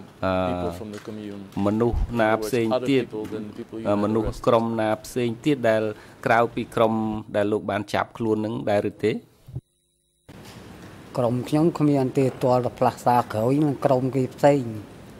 មនុស្សណាផ្សេងទៀតមនុស្សក្រុមណាផ្សេងទៀតដែលក្រៅពីក្រុមដែលលោកបានចាប់ខ្លួននឹងដែរឬទេក្រុមខ្ញុំគ្មានទេទាល់តែផ្លាស់សារក្រោយនឹងក្រុមគេផ្សេង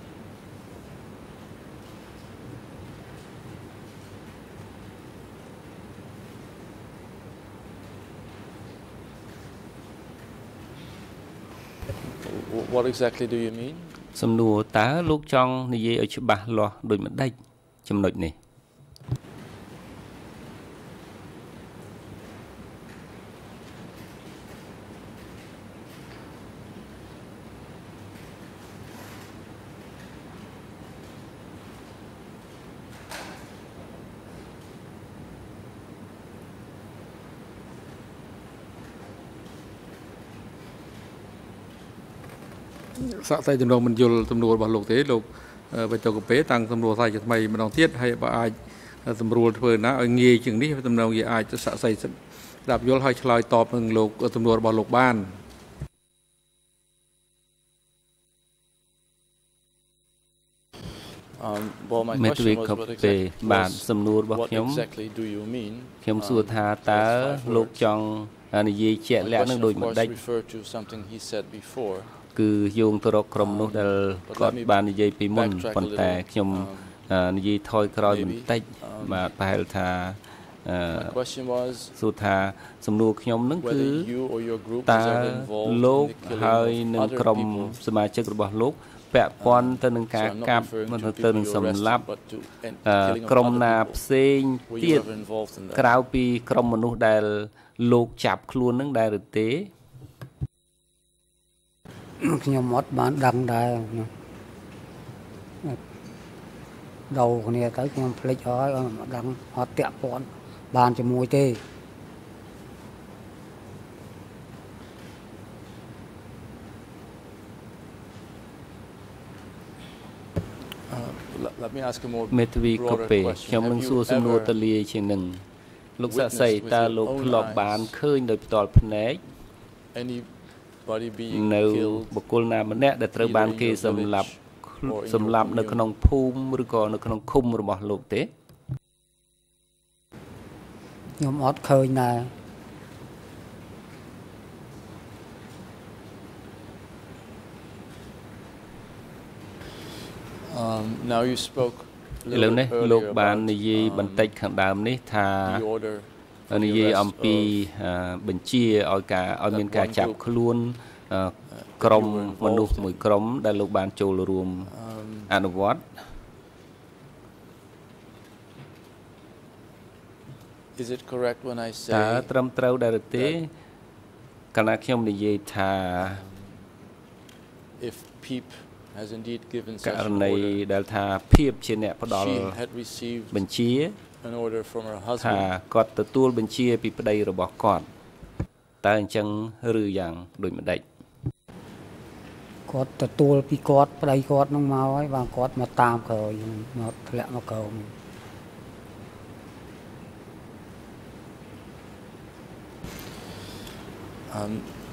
What exactly do you mean សំណួរតើលោកចង់និយាយឲ្យច្បាស់លាស់ដូចម្ដេចចំណុចនេះសាក់តែចំណងមិនយល់សំណួររបស់លោកទេលោកបេតូកពេតាំងសំណួរសាច់ថ្មីម្ដងទៀតហើយបើអាចសម្រួលធ្វើណាឲ្យងាយជាងនេះតំណងវាអាចសាក់សៃស្ដាប់យល់ហើយឆ្លើយតបនឹងលោកសំណួររបស់លោកបាន Um well my មេធាវី question កូ was ពេបានសំណួររបស់ខ្ញុំ exactly do you mean ខ្ញុំសួរថាតើលោកចង់និយាយជាក់លាក់នឹងដូចម្ដេច refer to something he said before គឺយោងទៅរកក្រុមនោះដែលគាត់បាននិយាយពីមុនប៉ុន្តែខ្ញុំនិយាយថយក្រោយបន្តិចបាទប្រហែលថាសួរថាសំណួរខ្ញុំនឹងគឺតើលោកហើយនឹងក្រុមសមាជិករបស់លោកពាក់ព័ន្ធទៅនឹងការកាប់ទៅនឹងសម្លាប់ក្រុមណាផ្សេងទៀតក្រៅពីក្រុមមនុស្សដែលលោកចាប់ខ្លួននឹងដែរឬទេខ្ញុំអត់បានដឹងដែរដោគ្នាទៅខ្ញុំភ្លេចហើយអត់ដឹងអត់តាក់ព័ន្ធបានជាមួយទេមេធាវីកូពេខ្ញុំនឹងសួរសំណួរតលាយជាងនឹងលោកសាក់សីតើលោកធ្លាប់បានឃើញដោយផ្ទាល់ភ្នែកនៅបុគ្គលណាម្នាក់ដែលត្រូវបានគេសម្លាប់សម្លាប់នៅក្នុងភូមិឬក៏នៅក្នុងឃុំរបស់លោកទេខ្ញុំអត់ឃើញដែរ Um, now you spoke ឥឡូវនេះលោកបាននិយាយបន្តិចខាងដើមនេះថានិយាយអំពីបញ្ជាឲ្យការឲ្យមានការចាប់ខ្លួនក្រុមមនុស្សមួយក្រុមដែលលោកបានចូលរួមអនុវត្ត Is it correct when I say តើត្រឹមត្រូវដែរទេកាលណាខ្ញុំនិយាយថា if Peep has indeed given ករណីដែលថាភាពជាអ្នកផ្ដល់បញ្ជា an order from her ថា husband គាត់ទទួលបញ្ជាពីប្តីរបស់គាត់តើអញ្ចឹងឬយ៉ាងដូចម្ដេចគាត់ទទួលពីគាត់ប្តីគាត់នឹងមកហើយបាទគាត់មកតាមក្រោយមកធ្លាក់មកក្រោម um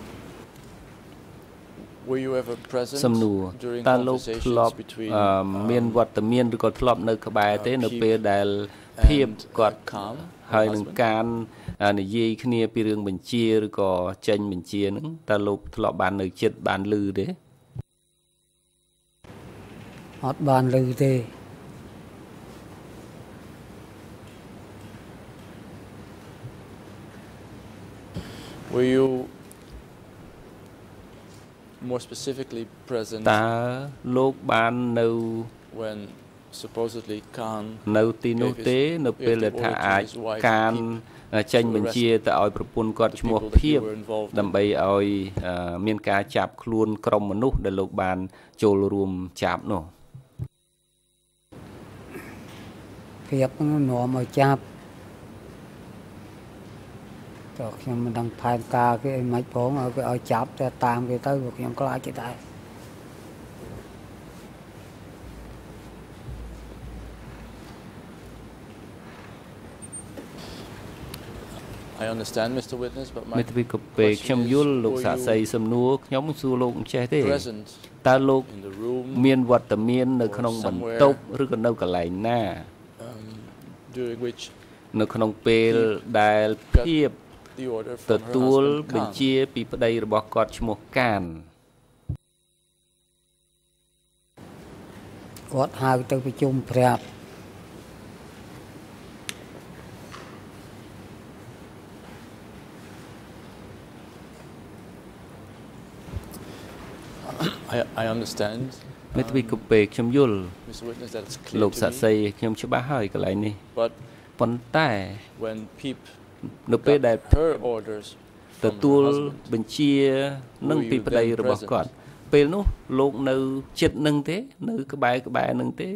Were you ever present សំណួរតើលោកធ្លាប់មានវត្តមានឬក៏ធ្លាប់នៅក្បែរទេនៅពេលដែលភាពគាត់ហើយនឹងការនិយាយគ្នាពីរឿងបញ្ជាឬក៏ចេញបញ្ជាហ្នឹងតើលោកធ្លាប់បាននៅចិត្តបានឮទេអត់បានឮទេ Were you more specifically present តើលោកបាននៅ when supposedly Khan នៅទីនោះទេនៅពេលដែលថាអាចការចេញបញ្ជាទៅឲ្យប្រពន្ធគាត់ឈ្មោះភាពដើម្បីឲ្យមានការចាប់ខ្លួនក្រុមមនុស្សដែលលោកបានចូលរួមចាប់នោះភាពនោះនាំឲ្យចាប់តើខ្ញុំមិនដឹងផែនការគេអីមិនផងឲ្យគេឲ្យចាប់តែតាមគេទៅព្រោះខ្ញុំខ្លាចគេដែរ I understand Mr Witness but my មេធាវីកពេខ្ញុំយល់លោកសាក់សីសំណួរខ្ញុំសួរលោកចេះទេតើលោកមានវត្តមាននៅក្នុងបន្ទប់ឬក៏នៅកន្លែងណា during which នៅក្នុងពេលដែលភាពទទួលបញ្ជាពីប្តីរបស់គាត់ឈ្មោះកានគាត់ហៅទៅប្រជុំប្រាប់ I I understand មេធាវីកពេខ្ញុំយល់លោកសាក់សីខ្ញុំច្បាស់ហើយកន្លែងនេះប៉ុន្តែ when Peep នៅពេលដែល her orders ទទួលបញ្ជានឹងពីប្តីរបស់គាត់ពេលនោះលោកនៅចិត្តនឹងទេនៅក្បែរក្បែរនឹងទេ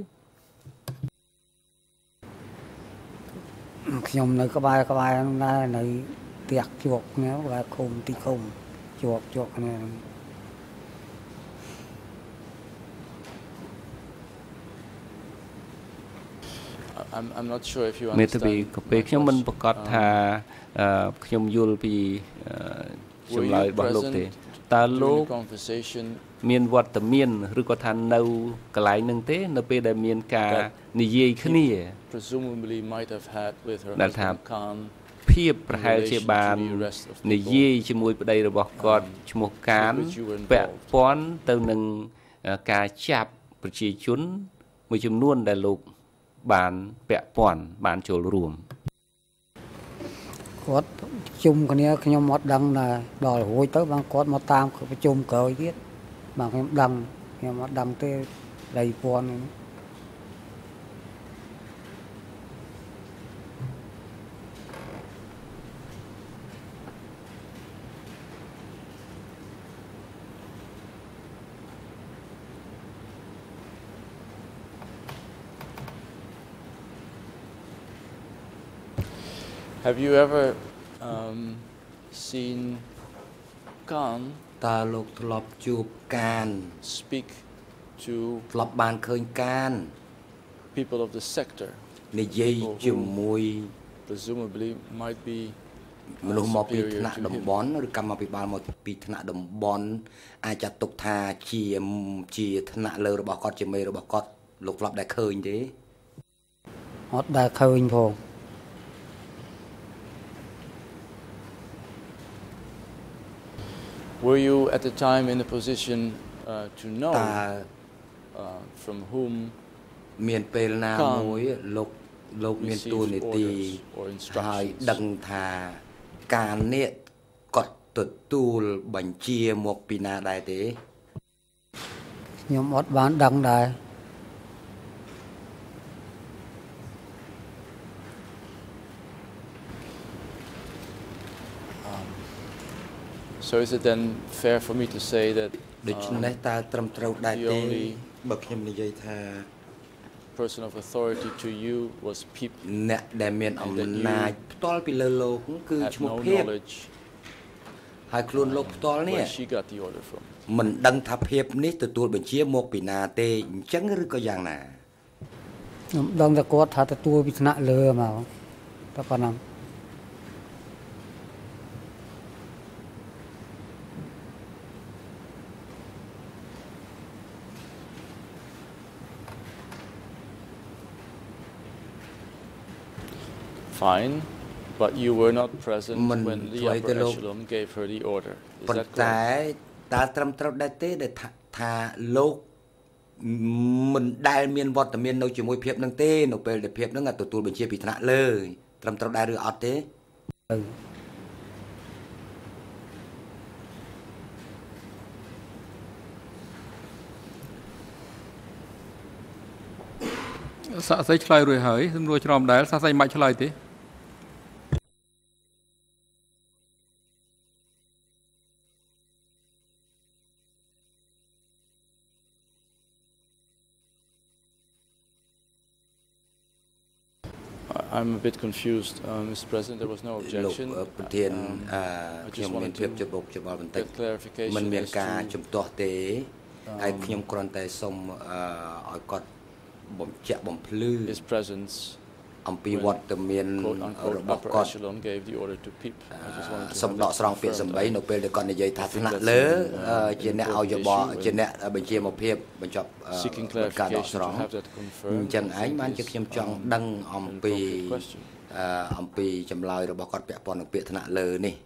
ខ្ញុំនៅក្បែរក្បែរនឹងដែរនៅផ្ទះជួបគ្នាក្បែរឃុំទីឃុំជួបជួបគ្នា I'm I'm not sure if you មេធាវី understand ក៏ពេលខ្ញុំមិនប្រកាសថាខ្ញុំយល់ពីចម្លើយរបស់លោកទេតើលោកមានវត្តមានឬក៏ថានៅកន្លែងនឹងទេនៅពេលដែលមានការនិយាយគ្នា presumably might have had with her ដែលថាភាពប្រហែលជាបាននិយាយជាមួយប្តីរបស់គាត់ឈ្មោះកានពាក់ព័ន្ធទៅនឹងការចាប់ប្រជាជនមួយចំនួនដែលលោកបានពាក់ព័ន្ធបានចូលរួមគាត់ប្រជុំគ្នាខ្ញុំអត់ដឹងដែរដល់រួចទៅបានគាត់មកតាមប្រជុំក្រោយទៀតបាទខ្ញុំដឹងខ្ញុំខ្ញុំអត់ដឹងទេដៃពាន់ Have you ever um, seen Khan តើលោកធ្លាប់ជួបកាន speak to ធ្លាប់បានឃើញកាន people of the sector និយាយជាមួយ presumably might be មនុស្សមកពីថ្នាក់តំបន់ឬកម្មាភិបាលមកពីថ្នាក់តំបន់អាចចាត់ទុកថាជាជាថ្នាក់លើរបស់គាត់ជាមេរបស់គាត់លោកធ្លាប់ដែលឃើញទេអត់ដែលឃើញផង Were you at the time in a position uh, to know uh, from whom មានពេលណាមួយលោកលោកមានតួនាទីហើយដឹងថាការនេះគាត់ទទួលបញ្ជាមកពីណាដែរទេខ្ញុំអត់បានដឹងដែរ So is it then fair for me to say that ដូច្នេះតើត្រឹមត្រូវដែរទេបើខ្ញុំនិយាយថា person of authority to you was Pip អ្នកដែលមានអំណាចផ្ទាល់ពីលើលោកគឺឈ្មោះភៀបហើយខ្លួនលោកផ្ទាល់នេះមិនដឹងថាភៀបនេះទទួលបញ្ជាមកពីណាទេអញ្ចឹងឬក៏យ៉ាងណាខ្ញុំដឹងតែគាត់ថាទទួលពីថ្នាក់លើមកតែប៉ុណ្ណឹង Fine, but you were not present when the upper echelon gave her the order. Is that correct? តែតើត្រឹមត្រូវដែរទេដែលថាលោកមិនដែលមានវត្តមាននៅជាមួយភាពនឹងទេនៅពេលដែលភាពនឹងទទួលបញ្ជាពីថ្នាក់លើត្រឹមត្រូវដែរឬអត់ទេសាក់សៃឆ្លើយរួចហើយសំរួចច្រំដែលសាក់សៃមិនឆ្លើយទេ I'm a bit confused, uh, Mister President. There was no objection. Um, I just wanted to get clarification. មិនមានការជំទាស់ទេហើយខ្ញុំគ្រាន់តែសូមឲ្យគាត់បំជាក់បំភ្លឺ His presence អំពីវត្តមានរបស់គាត់សូមដកស្រង់ពាក្យសម្ដីនៅពេលដែលគាត់និយាយថាថ្នាក់លើជាអ្នកឲ្យយោបល់ជាអ្នកបញ្ជាមកភាពបញ្ចប់ការដកស្រង់អញ្ចឹងឯងបានជាខ្ញុំចង់ដឹងអំពីអំពីចម្លើយរបស់គាត់ពាក់ព័ន្ធនឹងពាក្យថ្នាក់លើនេះ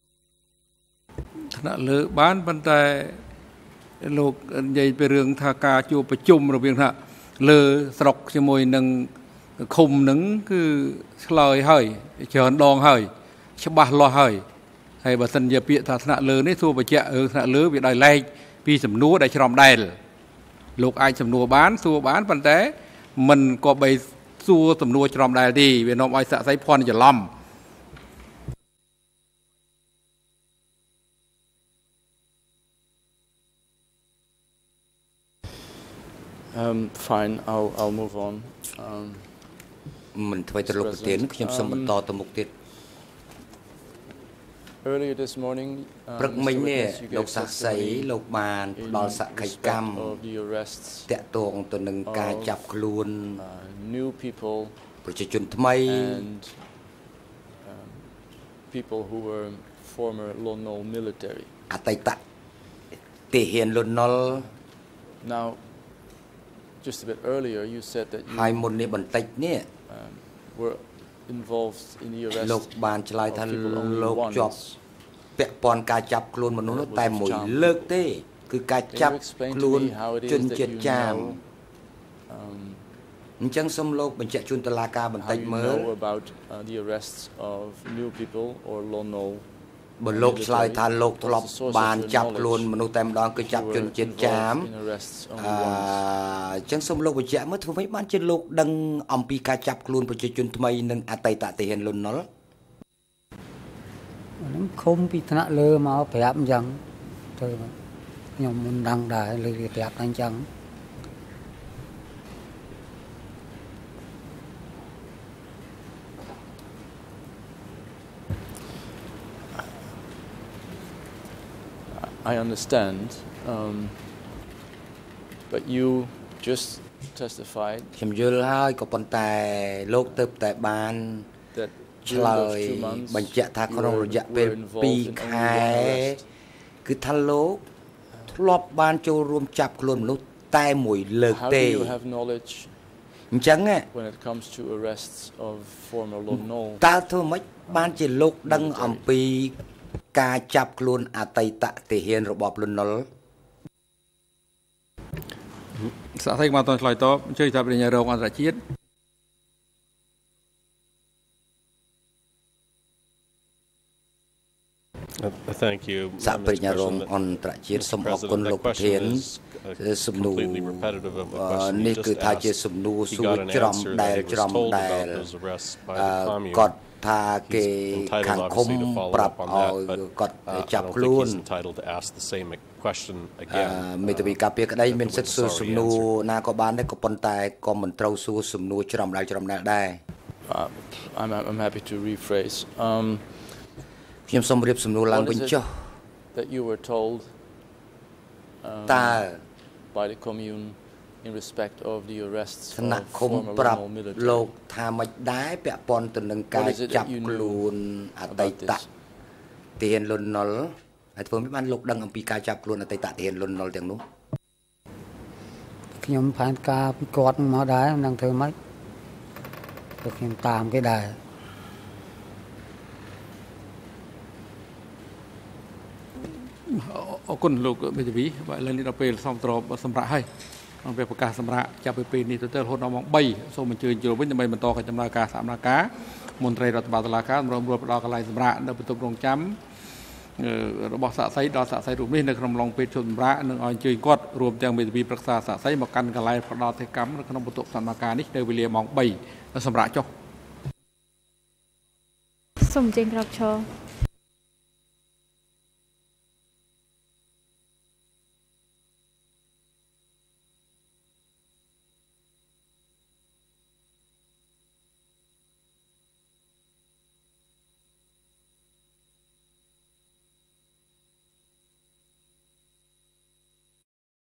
ថ្នាក់លើបានប៉ុន្តែលោកនិយាយពីរឿងថាការជួបប្រជុំរវាងថាលើស្រុកជាមួយនឹងឃុំនឹងគឺឆ្លើយហើយច្រើនដងហើយច្បាស់លាស់ហើយហើយបើសិនជាពាក្យថាថ្នាក់លើនេះសួរបញ្ជាក់រឿងថ្នាក់លើវាដោយឡែកពីសំណួរដែលច្រំដែលលោកអាចសំណួរបានសួរបានប៉ុន្តែមិនក៏បីសួរសំណួរច្រំដែលទេវានាំឲ្យសាក់សៃភ័ន្តច្រឡំ Um, fine, I'll I'll move on. Um, មិនធ្វើទៅលោកប្រធានខ្ញុំសូមបន្តទៅមុខទៀត Earlier this morning ព្រឹកមិញនេះលោកសាក់សៃលោកបានផ្ដល់សក្ខីកម្មតាក់ទងទៅនឹងការចាប់ខ្លួន new people ប្រជាជនថ្មី and people who were former Lon Nol military អតីតទាហាន Lon Nol now just a bit earlier you said that you ហើយមុននេះបន្តិចនេះ were involved in the arrest លោកបានឆ្លើយថាលោកជាប់ពាក់ព័ន្ធការចាប់ខ្លួនមនុស្សតែមួយលើកទេគឺការចាប់ខ្លួនជនជាតិចាមអញ្ចឹងសូមលោកបញ្ជាក់ជូនតុលាការបន្តិចមើល about the arrests of new people or Lon Nol បើលោកឆ្លើយថាលោកធ្លាប់បានចាប់ខ្លួនមនុស្សតែម្ដងគឺចាប់ជនជាតិចាមអញ្ចឹងសូមលោកបញ្ជាក់មើលធ្វើម៉េចបានជាលោកដឹងអំពីការចាប់ខ្លួនប្រជាជនថ្មីនិងអតីតទាហានលន់នល់ខ្ញុំឃុំពីថ្នាក់លើមកប្រាប់អញ្ចឹងទៅខ្ញុំមិនដឹងដែរលើគេប្រាប់តែអញ្ចឹង I understand, um, but you just testified ខ្ញុំយល់ហើយក៏ប៉ុន្តែលោកទៅតែបានឆ្លើយបញ្ជាក់ថាក្នុងរយៈពេលពីរខែគឺថាលោកធ្លាប់បានចូលរួមចាប់ខ្លួនមនុស្សតែមួយលើកទេអញ្ចឹង when it comes to arrests of former Lon Nol តើធ្វើម៉េចបានជាលោកដឹងអំពីការចាប់ខ្លួនអតីតទាហានរបបលន់នល់សាស្ត្រីមកតឆ្លើយតបជួយចាប់បញ្ញរងអន្តរជាតិ Thank you សាស្ត្រីរងអន្តរជាតិសូមអរគុណលោកប្រធានសំណួរនេះគឺថាជាសំណួរសួរច្រំដែលច្រំដែលគាត់ថាគេខាងឃុំប្រាប់ឲ្យគាត់ចាប់ខ្លួនមេធាវីការពារក្តីមានសិទ្ធិសួរសំណួរណាក៏បានដែរក៏ប៉ុន្តែក៏មិនត្រូវសួរសំណួរច្រំដែលច្រំដែលដែរ I'm I'm happy to rephrase um ខ្ញុំសូមរៀបសំណួរឡើងវិញចុះ that you were told um, តើ by the commune in respect of the arrests of គណៈឃុំប្រាប់លោកថាមិនដែរពាក់ព័ន្ធទៅនឹងការចាប់ខ្លួនអតីតទាហានលន់នល់ហើយធ្វើមិនបានលោកដឹងអំពីការចាប់ខ្លួនអតីតទាហានលន់នល់ទាំងនោះខ្ញុំផែនការពីគាត់មកដែរនឹងធ្វើម៉េចព្រោះខ្ញុំតាមគេដែរអរគុណលោកមេធាវីបាទឥឡូវនេះដល់ពេលសំត្របសម្រាប់ហើយអង្គពេលប្រកាសសម្រាប់ចាប់ពីពេលនេះទៅទៅរហូតដល់ម៉ោងបីសូមអញ្ជើញចូលវិញដើម្បីបន្តកិច្ចដំណើរការសកម្មភាពមន្ត្រីរដ្ឋបាលតុលាការរំលងផ្ដល់កន្លែងសម្រាប់នៅបន្ទប់រងចាំរបស់សាក្សីដល់សាក្សីរូបនេះនៅក្នុងឡុងពេលជុំសម្រាប់នឹងឲ្យអញ្ជើញគាត់រួមទាំងមេធាវីប្រឹក្សាសាក្សីមកកាន់កន្លែងផ្ដល់ទេកម្មនៅក្នុងបន្ទប់សកម្មភាពនេះនៅវេលាម៉ោងបីសម្រាប់ចុះសូមអញ្ជើញក្រោកឈរ